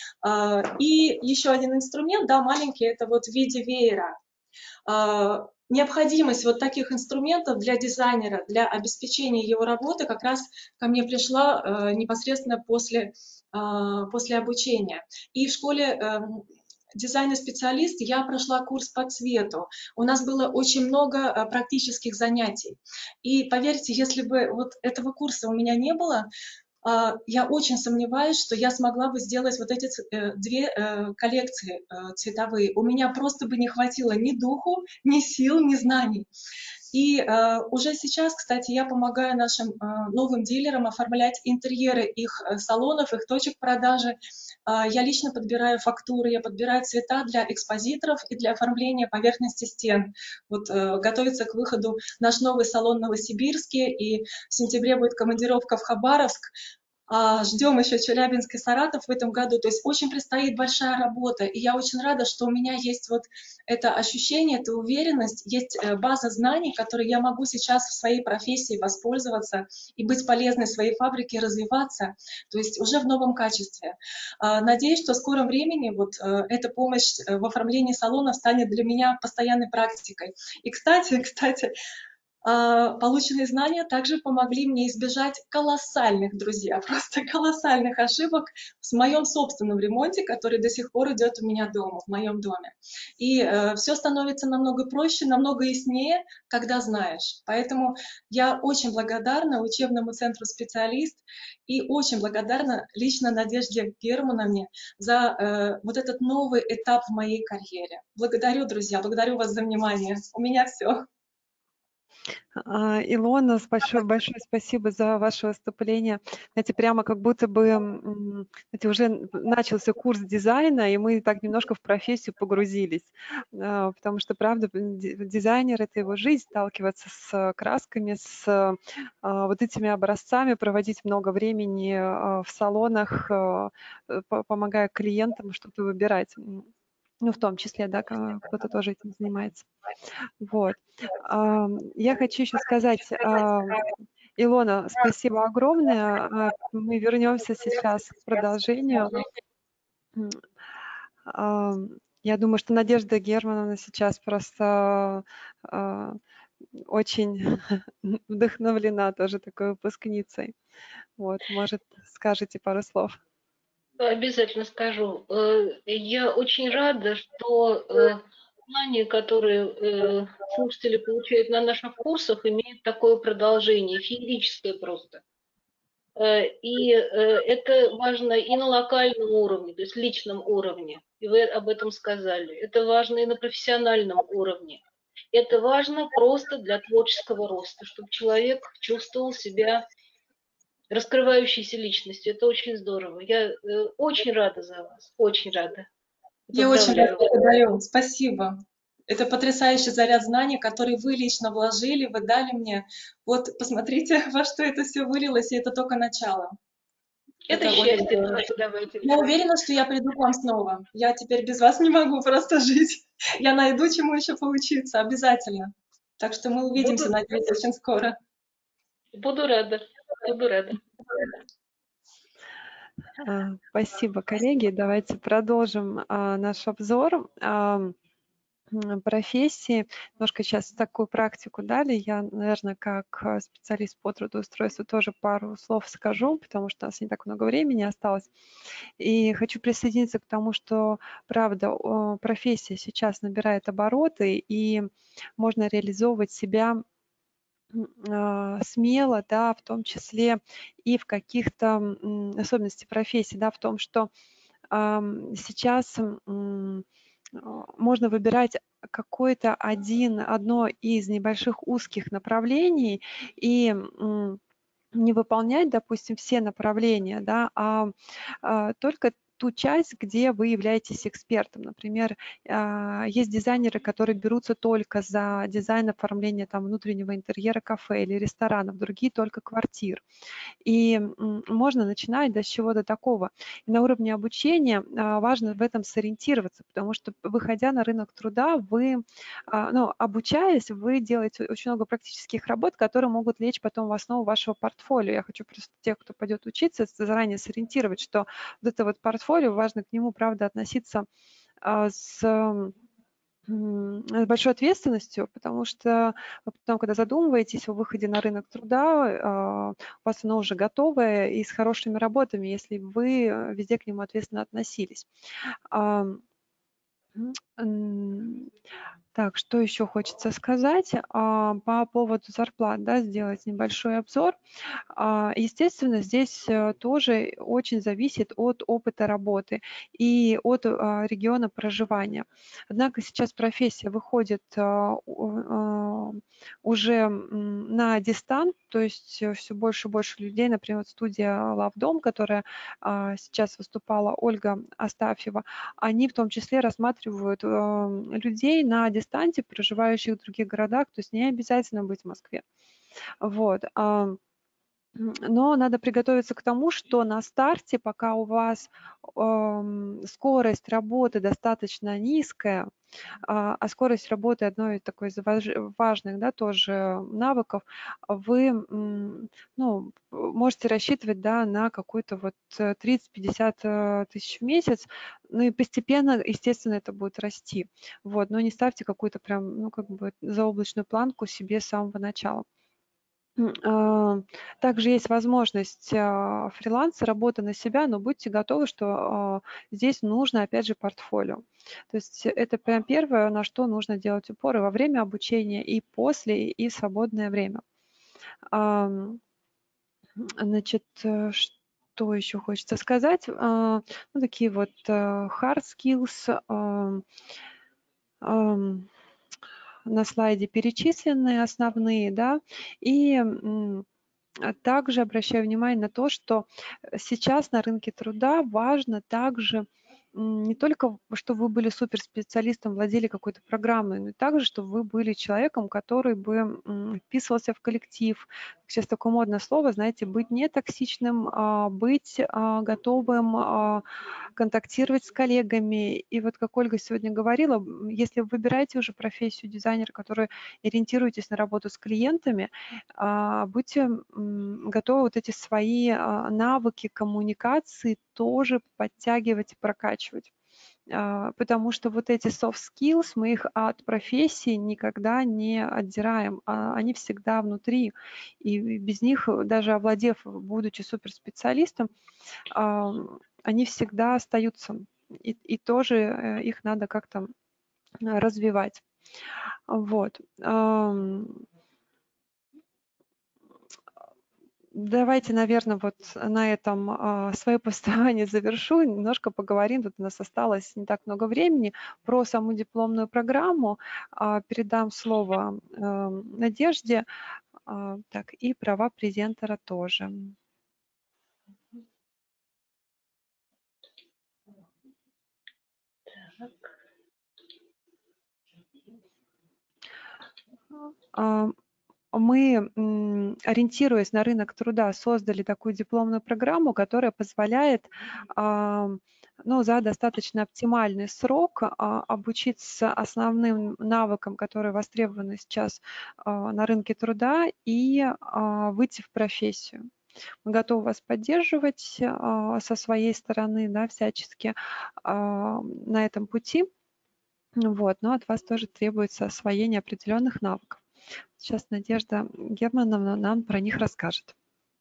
И еще один инструмент, да, маленький, это вот в виде веера. Необходимость вот таких инструментов для дизайнера, для обеспечения его работы как раз ко мне пришла непосредственно после обучения. И в школе дизайнер-специалист я прошла курс по цвету. У нас было очень много практических занятий. И поверьте, если бы вот этого курса у меня не было, я очень сомневаюсь, что я смогла бы сделать вот эти две коллекции цветовые. У меня просто бы не хватило ни духу, ни сил, ни знаний. И уже сейчас, кстати, я помогаю нашим новым дилерам оформлять интерьеры их салонов, их точек продажи. Я лично подбираю фактуры, я подбираю цвета для экспозиторов и для оформления поверхности стен. Вот готовится к выходу наш новый салон в Новосибирске, и в сентябре будет командировка в Хабаровск. Ждем еще Челябинск и Саратов в этом году. То есть очень предстоит большая работа. И я очень рада, что у меня есть вот это ощущение, эта уверенность, есть база знаний, которые я могу сейчас в своей профессии воспользоваться и быть полезной своей фабрике, развиваться, то есть уже в новом качестве. Надеюсь, что в скором времени вот эта помощь в оформлении салонов станет для меня постоянной практикой. И, кстати, полученные знания также помогли мне избежать колоссальных, друзья, просто колоссальных ошибок в моем собственном ремонте, который до сих пор идет у меня дома, в моем доме. И все становится намного проще, намного яснее, когда знаешь. Поэтому я очень благодарна учебному центру «Специалист» и очень благодарна лично Надежде Германовне за вот этот новый этап в моей карьере. Благодарю, друзья, благодарю вас за внимание. У меня все. Илона, большое спасибо за ваше выступление. Знаете, прямо как будто бы знаете, уже начался курс дизайна, и мы так немножко в профессию погрузились. Потому что, правда, дизайнер — это его жизнь, сталкиваться с красками, с вот этими образцами, проводить много времени в салонах, помогая клиентам что-то выбирать. Ну, в том числе, да, кто-то тоже этим занимается. Вот. Я хочу еще сказать, Илона, спасибо огромное. Мы вернемся сейчас к продолжению. Я думаю, что Надежда Германовна сейчас просто очень вдохновлена тоже такой выпускницей. Вот, может, скажете пару слов? Обязательно скажу. Я очень рада, что знания, которые слушатели получают на наших курсах, имеют такое продолжение, феерическое просто. И это важно и на локальном уровне, то есть личном уровне, и вы об этом сказали. Это важно и на профессиональном уровне. Это важно просто для творческого роста, чтобы человек чувствовал себя раскрывающейся личностью. Это очень здорово. Я очень рада за вас, очень рада. Я очень вас благодарю. Спасибо. Это потрясающий заряд знаний, который вы лично вложили, вы дали мне. Вот посмотрите, во что это все вылилось, и это только начало. Это счастье. Давайте. Я уверена, что я приду к вам снова. Я теперь без вас не могу просто жить. Я найду, чему еще поучиться, обязательно. Так что мы увидимся, надеюсь, очень скоро. Буду рада. Буду рада. Спасибо, коллеги. Давайте продолжим наш обзор профессии. Немножко сейчас такую практику дали. Я, наверное, как специалист по трудоустройству тоже пару слов скажу, потому что у нас не так много времени осталось. И хочу присоединиться к тому, что, правда, профессия сейчас набирает обороты, и можно реализовывать себя смело, да, в том числе и в каких-то особенностях профессии, да, в том, что сейчас можно выбирать какое-то одно из небольших узких направлений и не выполнять, допустим, все направления, да, только ту часть, где вы являетесь экспертом. Например, есть дизайнеры, которые берутся только за дизайн оформления там, внутреннего интерьера кафе или ресторанов, другие только квартир. И можно начинать с чего-то такого. И на уровне обучения важно в этом сориентироваться, потому что, выходя на рынок труда, вы, обучаясь, вы делаете очень много практических работ, которые могут лечь потом в основу вашего портфолио. Я хочу просто тех, кто пойдет учиться, заранее сориентировать, что вот это вот портфолио, важно к нему, правда, относиться с большой ответственностью, потому что вы потом, когда задумываетесь о выходе на рынок труда, у вас оно уже готовое и с хорошими работами, если вы везде к нему ответственно относились. Так, что еще хочется сказать по поводу зарплат, да, сделать небольшой обзор. Естественно, здесь тоже очень зависит от опыта работы и от региона проживания. Однако сейчас профессия выходит уже на дистант, то есть все больше и больше людей, например, вот студия Лавдом, которая сейчас выступала, Ольга Астафьева, они в том числе рассматривают людей на дистанте, проживающих в других городах, то есть не обязательно быть в Москве. Вот. Но надо приготовиться к тому, что на старте, пока у вас скорость работы достаточно низкая, а скорость работы одной из такой важных, да, тоже навыков, вы ну, можете рассчитывать, да, на какой-то вот 30-50 тысяч в месяц, ну и постепенно, естественно, это будет расти. Вот, но не ставьте какую-то прям, ну, как бы заоблачную планку себе с самого начала. Также есть возможность фриланса, работы на себя, но будьте готовы, что здесь нужно, опять же, портфолио. То есть это прям первое, на что нужно делать упор и во время обучения, и после, и в свободное время. Значит, что еще хочется сказать? Ну, такие вот hard skills на слайде перечислены основные, да, и также обращаю внимание на то, что сейчас на рынке труда важно также не только, что вы были суперспециалистом, владели какой-то программой, но и также, чтобы вы были человеком, который бы вписывался в коллектив. Сейчас такое модное слово, знаете, быть не токсичным, быть готовым контактировать с коллегами. И вот как Ольга сегодня говорила, если вы выбираете уже профессию дизайнера, который ориентируетесь на работу с клиентами, будьте готовы вот эти свои навыки коммуникации тоже подтягивать и прокачивать. Потому что вот эти soft skills, мы их от профессии никогда не отдираем, они всегда внутри. И без них, даже овладев, будучи суперспециалистом, они всегда остаются. И тоже их надо как-то развивать. Вот. Давайте, наверное, вот на этом свое повествование завершу. Немножко поговорим, тут у нас осталось не так много времени, про саму дипломную программу. Передам слово Надежде, так, и права презентера тоже. Мы, ориентируясь на рынок труда, создали такую дипломную программу, которая позволяет ну, за достаточно оптимальный срок обучиться основным навыкам, которые востребованы сейчас на рынке труда, и выйти в профессию. Мы готовы вас поддерживать со своей стороны, да, всячески на этом пути. Вот, но от вас тоже требуется освоение определенных навыков. Сейчас Надежда Германовна нам про них расскажет.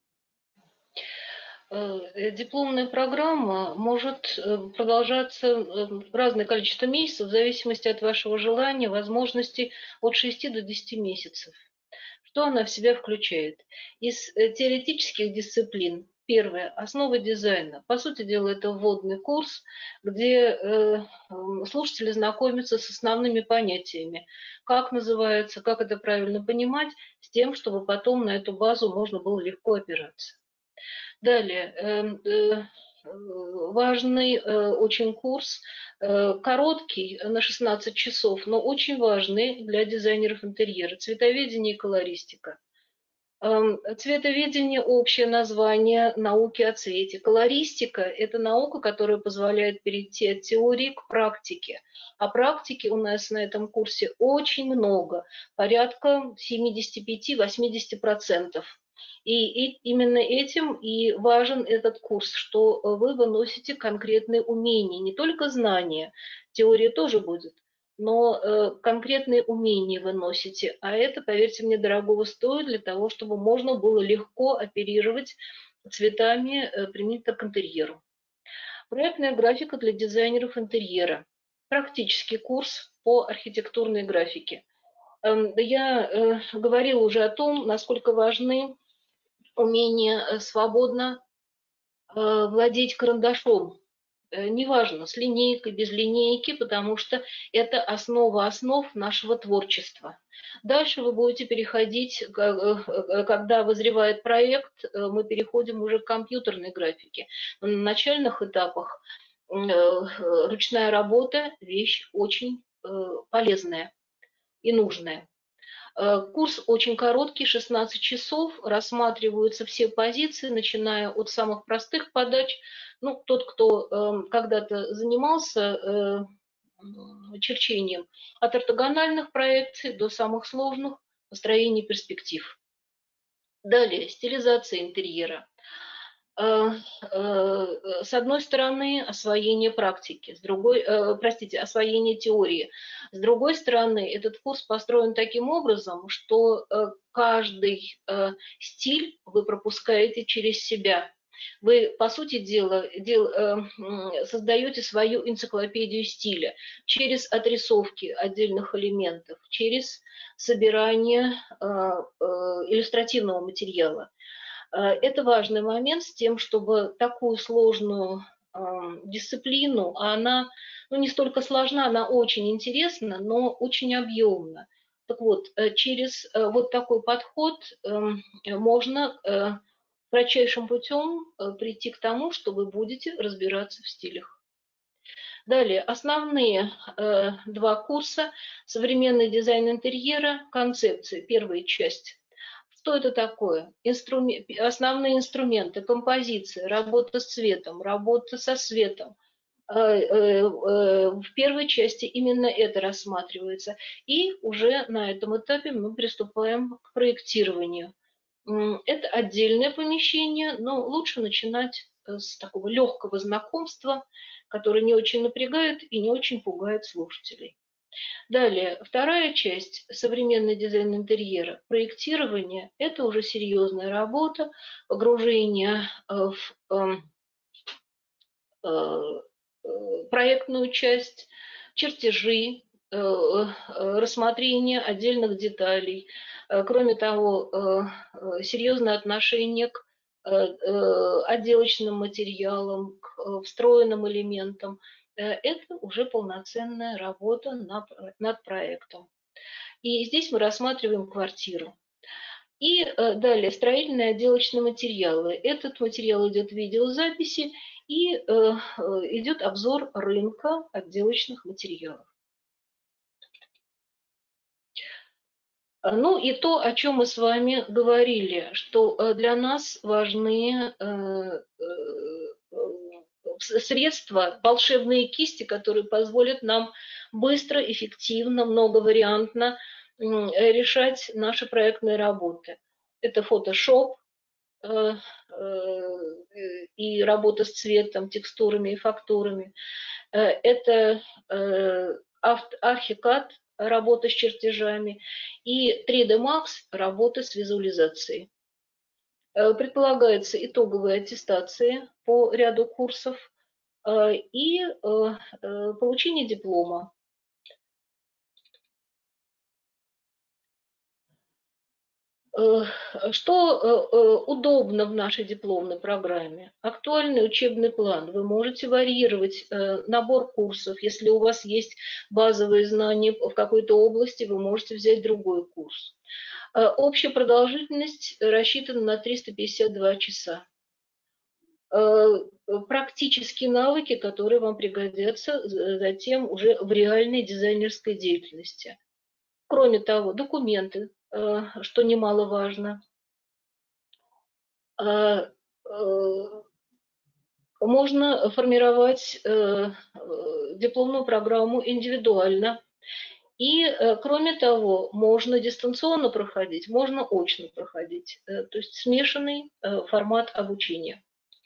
Дипломная программа может продолжаться разное количество месяцев в зависимости от вашего желания, возможностей от 6 до 10 месяцев. Что она в себя включает? Из теоретических дисциплин первое – основы дизайна. По сути дела, это вводный курс, где слушатели знакомятся с основными понятиями. Как называется, как это правильно понимать, с тем, чтобы потом на эту базу можно было легко опираться. Далее, важный очень курс, короткий, на 16 часов, но очень важный для дизайнеров интерьера – цветоведение и колористика. Цветоведение – общее название науки о цвете. Колористика – это наука, которая позволяет перейти от теории к практике. А практики у нас на этом курсе очень много, порядка 75-80%. И именно этим и важен этот курс, что вы выносите конкретные умения, не только знания, теория тоже будет, но конкретные умения вы носите. А это, поверьте мне, дорогого стоит для того, чтобы можно было легко оперировать цветами применительно к интерьеру. Проектная графика для дизайнеров интерьера. Практический курс по архитектурной графике. Я говорила уже о том, насколько важны умение свободно владеть карандашом. Неважно, с линейкой, без линейки, потому что это основа основ нашего творчества. Дальше вы будете переходить, когда вызревает проект, мы переходим уже к компьютерной графике. Но на начальных этапах ручная работа – вещь очень полезная и нужная. Курс очень короткий, 16 часов, рассматриваются все позиции, начиная от самых простых подач. Ну, тот, кто когда-то занимался черчением, от ортогональных проекций до самых сложных построений перспектив. Далее, стилизация интерьера. С одной стороны, освоение практики, с другой, освоение теории. С другой стороны, этот курс построен таким образом, что каждый стиль вы пропускаете через себя. Вы, по сути дела, создаете свою энциклопедию стиля через отрисовки отдельных элементов, через собирание иллюстративного материала. Это важный момент с тем, чтобы такую сложную дисциплину, она не столько сложна, она очень интересна, но очень объемна. Так вот, через вот такой подход можно кратчайшим путем прийти к тому, что вы будете разбираться в стилях. Далее, основные два курса: современный дизайн интерьера, концепция, первая часть. Что это такое? Основные инструменты: композиция, работа с цветом, работа со светом. В первой части именно это рассматривается. И уже на этом этапе мы приступаем к проектированию. Это отдельное помещение, но лучше начинать с такого легкого знакомства, которое не очень напрягает и не очень пугает слушателей. Далее, вторая часть – современный дизайн интерьера. Проектирование – это уже серьезная работа, погружение в проектную часть, чертежи, рассмотрение отдельных деталей. Кроме того, серьезное отношение к отделочным материалам, к встроенным элементам. Это уже полноценная работа над проектом. И здесь мы рассматриваем квартиру. И далее строительные отделочные материалы. Этот материал идет в видеозаписи, и идет обзор рынка отделочных материалов. Ну и то, о чем мы с вами говорили, что для нас важны средства, волшебные кисти, которые позволят нам быстро, эффективно, многовариантно решать наши проектные работы. Это Photoshop и работа с цветом, текстурами и фактурами. Это Archicad, работа с чертежами, и 3D Max, работа с визуализацией. Предполагается итоговая аттестация по ряду курсов и получение диплома. Что удобно в нашей дипломной программе? Актуальный учебный план. Вы можете варьировать набор курсов. Если у вас есть базовые знания в какой-то области, вы можете взять другой курс. Общая продолжительность рассчитана на 352 часа. Практические навыки, которые вам пригодятся затем уже в реальной дизайнерской деятельности. Кроме того, документы, что немаловажно. Можно формировать дипломную программу индивидуально. И, кроме того, можно дистанционно проходить, можно очно проходить. То есть смешанный формат обучения.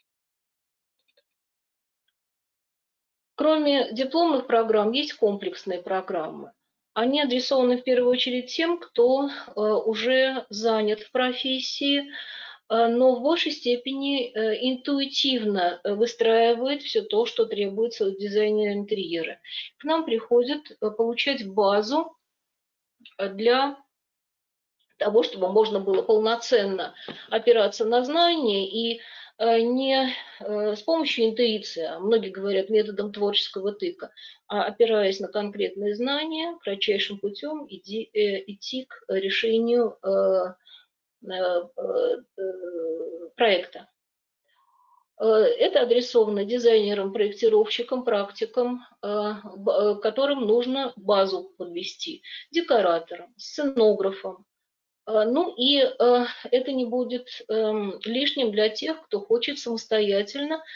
Кроме дипломных программ есть комплексные программы. Они адресованы в первую очередь тем, кто уже занят в профессии, но в большей степени интуитивно выстраивает все то, что требуется от дизайнера интерьера. К нам приходят получать базу для того, чтобы можно было полноценно опираться на знания и не с помощью интуиции, а многие говорят методом творческого тыка, а опираясь на конкретные знания, кратчайшим путем идти к решению проекта. Это адресовано дизайнерам, проектировщикам, практикам, которым нужно базу подвести, декораторам, сценографам. Ну и это не будет лишним для тех, кто хочет самостоятельно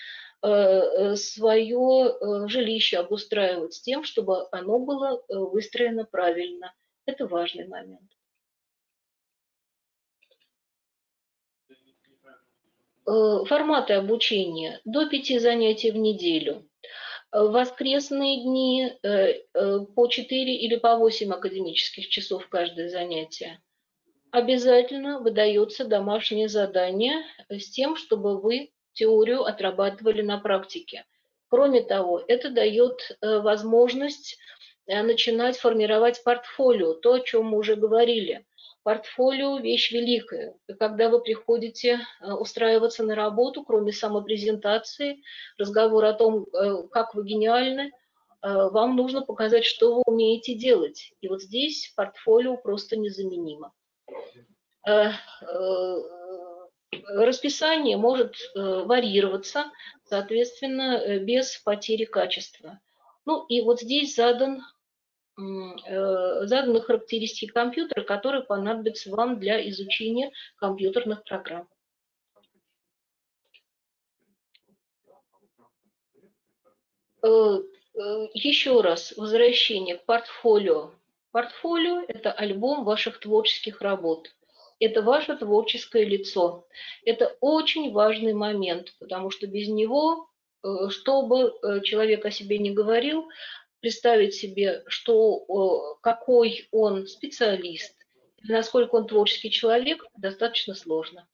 свое жилище обустраивать с тем, чтобы оно было выстроено правильно. Это важный момент. Форматы обучения до 5 занятий в неделю. Воскресные дни по 4 или по 8 академических часов каждое занятие. Обязательно выдается домашнее задание с тем, чтобы вы теорию отрабатывали на практике. Кроме того, это дает возможность начинать формировать портфолио, то, о чем мы уже говорили. Портфолио – вещь великая. И когда вы приходите устраиваться на работу, кроме самопрезентации, разговор о том, как вы гениальны, вам нужно показать, что вы умеете делать. И вот здесь портфолио просто незаменимо. Расписание может варьироваться, соответственно, без потери качества. Ну и вот здесь заданы характеристики компьютера, которые понадобятся вам для изучения компьютерных программ. Еще раз, возвращение к портфолио. Портфолио – это альбом ваших творческих работ. Это ваше творческое лицо. Это очень важный момент, потому что без него, что бы человек о себе не говорил, представить себе, какой он специалист, насколько он творческий человек, достаточно сложно.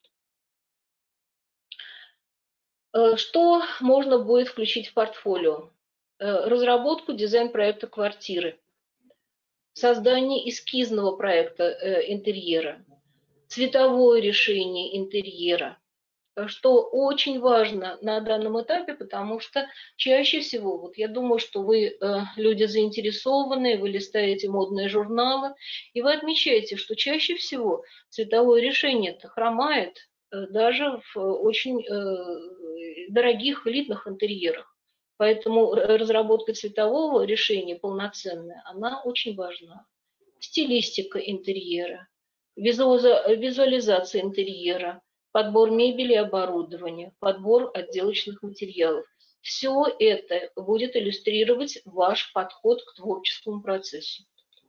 Что можно будет включить в портфолио? Разработку дизайн-проекта квартиры, создание эскизного проекта интерьера, цветовое решение интерьера, что очень важно на данном этапе, потому что чаще всего, вот я думаю, что вы люди заинтересованные, вы листаете модные журналы, и вы отмечаете, что чаще всего цветовое решение-то хромает даже в очень дорогих элитных интерьерах. Поэтому разработка цветового решения полноценная, она очень важна. Стилистика интерьера, визуализация интерьера, подбор мебели и оборудования, подбор отделочных материалов. Все это будет иллюстрировать ваш подход к творческому процессу.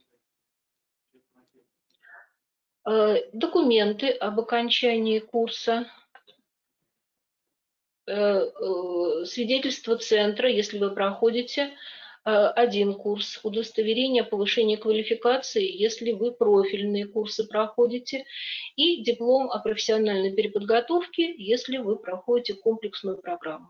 Документы об окончании курса, свидетельство центра, если вы проходите один курс, удостоверение о повышении квалификации, если вы профильные курсы проходите, и диплом о профессиональной переподготовке, если вы проходите комплексную программу.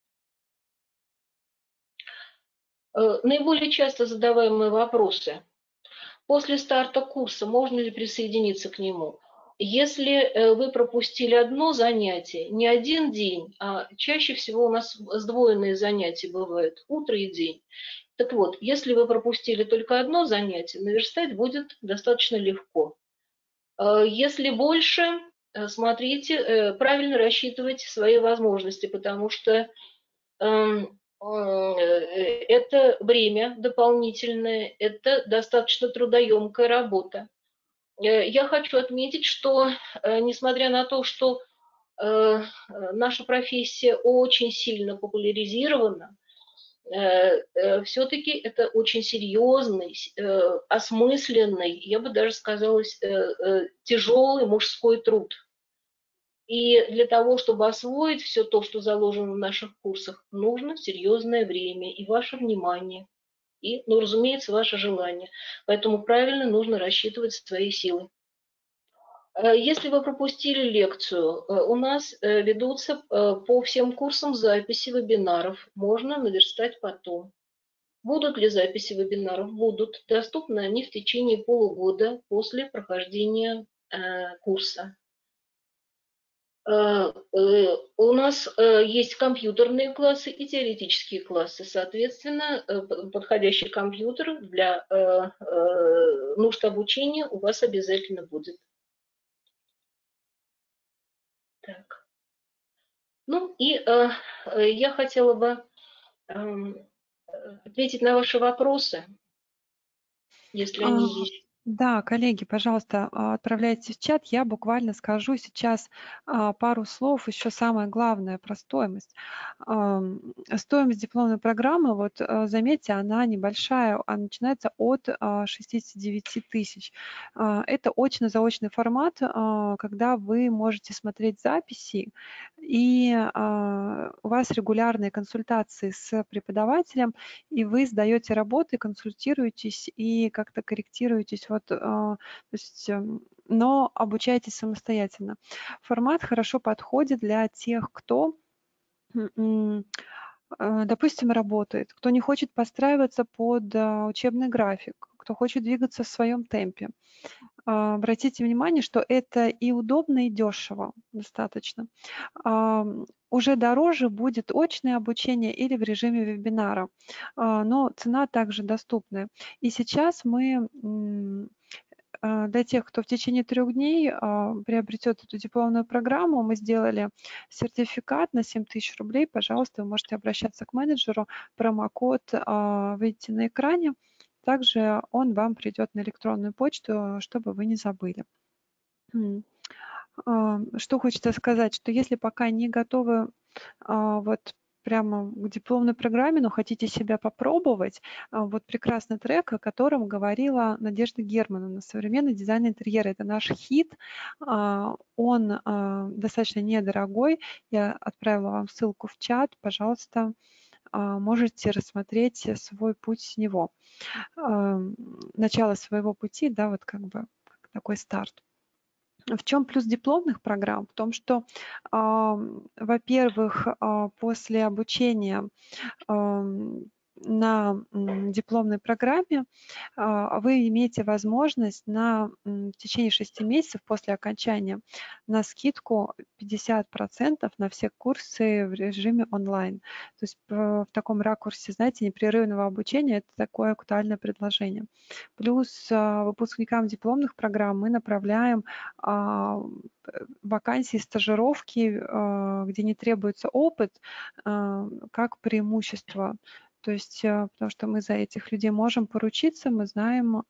Наиболее часто задаваемые вопросы. После старта курса можно ли присоединиться к нему? Если вы пропустили одно занятие, не один день, а чаще всего у нас сдвоенные занятия бывают, утро и день. Так вот, если вы пропустили только одно занятие, наверстать будет достаточно легко. Если больше, смотрите, правильно рассчитывайте свои возможности, потому что это время дополнительное, это достаточно трудоемкая работа. Я хочу отметить, что несмотря на то, что наша профессия очень сильно популяризирована, все-таки это очень серьезный, осмысленный, я бы даже сказала, тяжелый мужской труд. И для того, чтобы освоить все то, что заложено в наших курсах, нужно серьезное время и ваше внимание, и, ну, разумеется, ваше желание. Поэтому правильно нужно рассчитывать свои силы. Если вы пропустили лекцию, у нас ведутся по всем курсам записи вебинаров. Можно наверстать потом. Будут ли записи вебинаров? Будут. Доступны они в течение полугода после прохождения курса. У нас есть компьютерные классы и теоретические классы. Соответственно, подходящий компьютер для нужд обучения у вас обязательно будет. Так. Ну и я хотела бы ответить на ваши вопросы, если они есть. Да, коллеги, пожалуйста, отправляйте в чат. Я буквально скажу сейчас пару слов, еще самое главное про стоимость. Стоимость дипломной программы, вот заметьте, она небольшая, она начинается от 69 тысяч. Это очно-заочный формат, когда вы можете смотреть записи, и у вас регулярные консультации с преподавателем, и вы сдаете работы, консультируетесь и как-то корректируетесь, вот, то есть, но обучаетесь самостоятельно. Формат хорошо подходит для тех, кто, допустим, работает, кто не хочет подстраиваться под учебный график, кто хочет двигаться в своем темпе. Обратите внимание, что это и удобно, и дешево достаточно. Уже дороже будет очное обучение или в режиме вебинара, но цена также доступная. И сейчас мы для тех, кто в течение 3 дней приобретет эту дипломную программу, мы сделали сертификат на 7 тысяч рублей. Пожалуйста, вы можете обращаться к менеджеру, промокод видите на экране. Также он вам придет на электронную почту, чтобы вы не забыли. Что хочется сказать, что если пока не готовы вот прямо к дипломной программе, но хотите себя попробовать, вот прекрасный трек, о котором говорила Надежда Германовна, «Современный дизайн интерьера». Это наш хит, он достаточно недорогой. Я отправила вам ссылку в чат, пожалуйста, можете рассмотреть свой путь с него. Начало своего пути, да, вот как бы такой старт. В чем плюс дипломных программ? В том, что, во-первых, после обучения на дипломной программе вы имеете возможность в течение 6 месяцев после окончания на скидку 50% на все курсы в режиме онлайн. То есть в таком ракурсе, знаете, непрерывного обучения это такое актуальное предложение. Плюс выпускникам дипломных программ мы направляем вакансии, стажировки, где не требуется опыт, как преимущество. То есть, потому что мы за этих людей можем поручиться, мы знаем,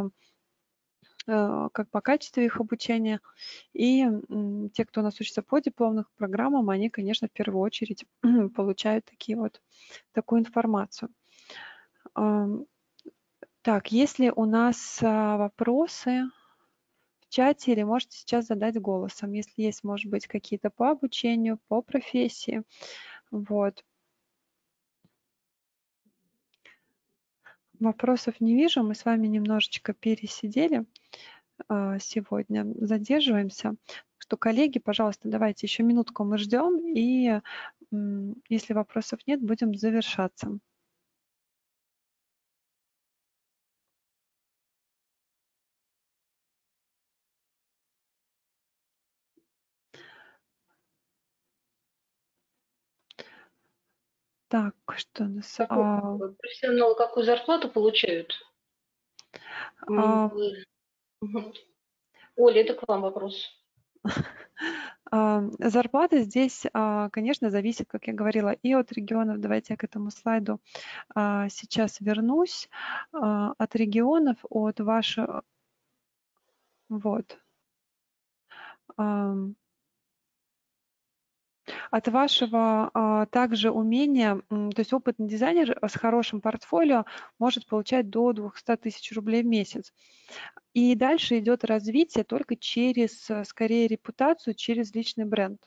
как по качеству их обучения. И те, кто у нас учится по дипломным программам, они, конечно, в первую очередь получают такую информацию. Так, есть ли у нас вопросы в чате или можете сейчас задать голосом, если есть, может быть, какие-то по обучению, по профессии. Вот. Вопросов не вижу, мы с вами немножечко пересидели сегодня, задерживаемся. Что, коллеги, пожалуйста, давайте еще минутку мы ждем, и если вопросов нет, будем завершаться. Так, что у нас? Профессионалы какую зарплату получают? Оля, это к вам вопрос. Зарплата здесь, конечно, зависит, как я говорила, и от регионов. Давайте я к этому слайду сейчас вернусь. От регионов, от вашего... Вот. От вашего также умения, то есть опытный дизайнер с хорошим портфолио может получать до 200 тысяч рублей в месяц. И дальше идет развитие только через, скорее, репутацию, через личный бренд.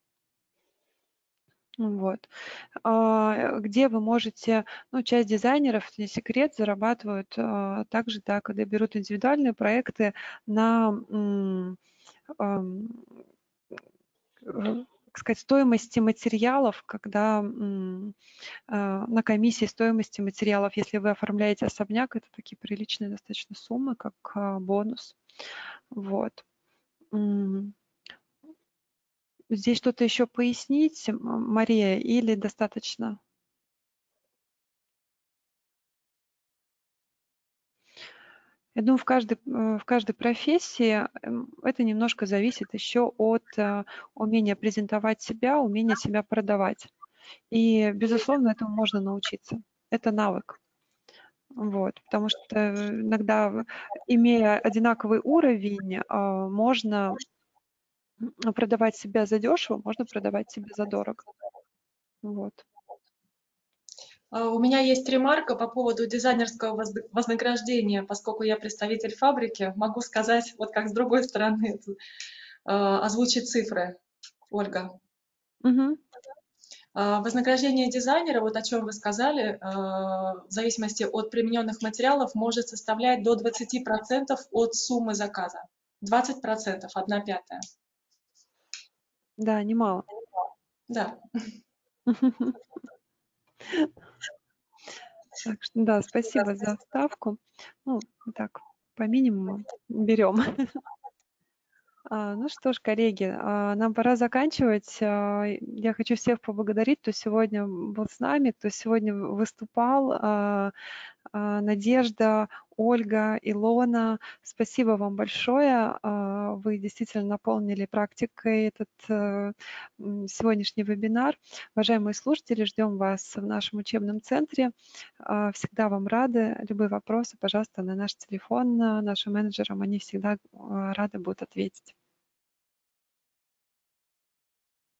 Вот. Где вы можете, часть дизайнеров, не секрет, зарабатывают также, да, когда берут индивидуальные проекты на, так сказать, стоимости материалов, когда на комиссии стоимости материалов, если вы оформляете особняк, это такие приличные достаточно суммы, как бонус. Вот. Здесь что-то еще пояснить, Мария, или достаточно? Я думаю, в каждой профессии это немножко зависит еще от умения презентовать себя, умения себя продавать. И, безусловно, этому можно научиться. Это навык. Вот, потому что иногда, имея одинаковый уровень, можно продавать себя задешево, можно продавать себя задорого. Вот. У меня есть ремарка по поводу дизайнерского вознаграждения, поскольку я представитель фабрики, могу сказать, вот как с другой стороны, озвучить цифры, Ольга. Угу. Вознаграждение дизайнера, вот о чем вы сказали, в зависимости от примененных материалов, может составлять до 20% от суммы заказа. 20%, 1/5. Да, немало. Да. Так что да, спасибо за вставку. Ну, так, по минимуму берем. Ну что ж, коллеги, нам пора заканчивать. Я хочу всех поблагодарить, кто сегодня был с нами, кто сегодня выступал. Надежда, Ольга, Илона, спасибо вам большое. Вы действительно наполнили практикой этот сегодняшний вебинар. Уважаемые слушатели, ждем вас в нашем учебном центре. Всегда вам рады. Любые вопросы, пожалуйста, на наш телефон нашим менеджерам, они всегда рады будут ответить.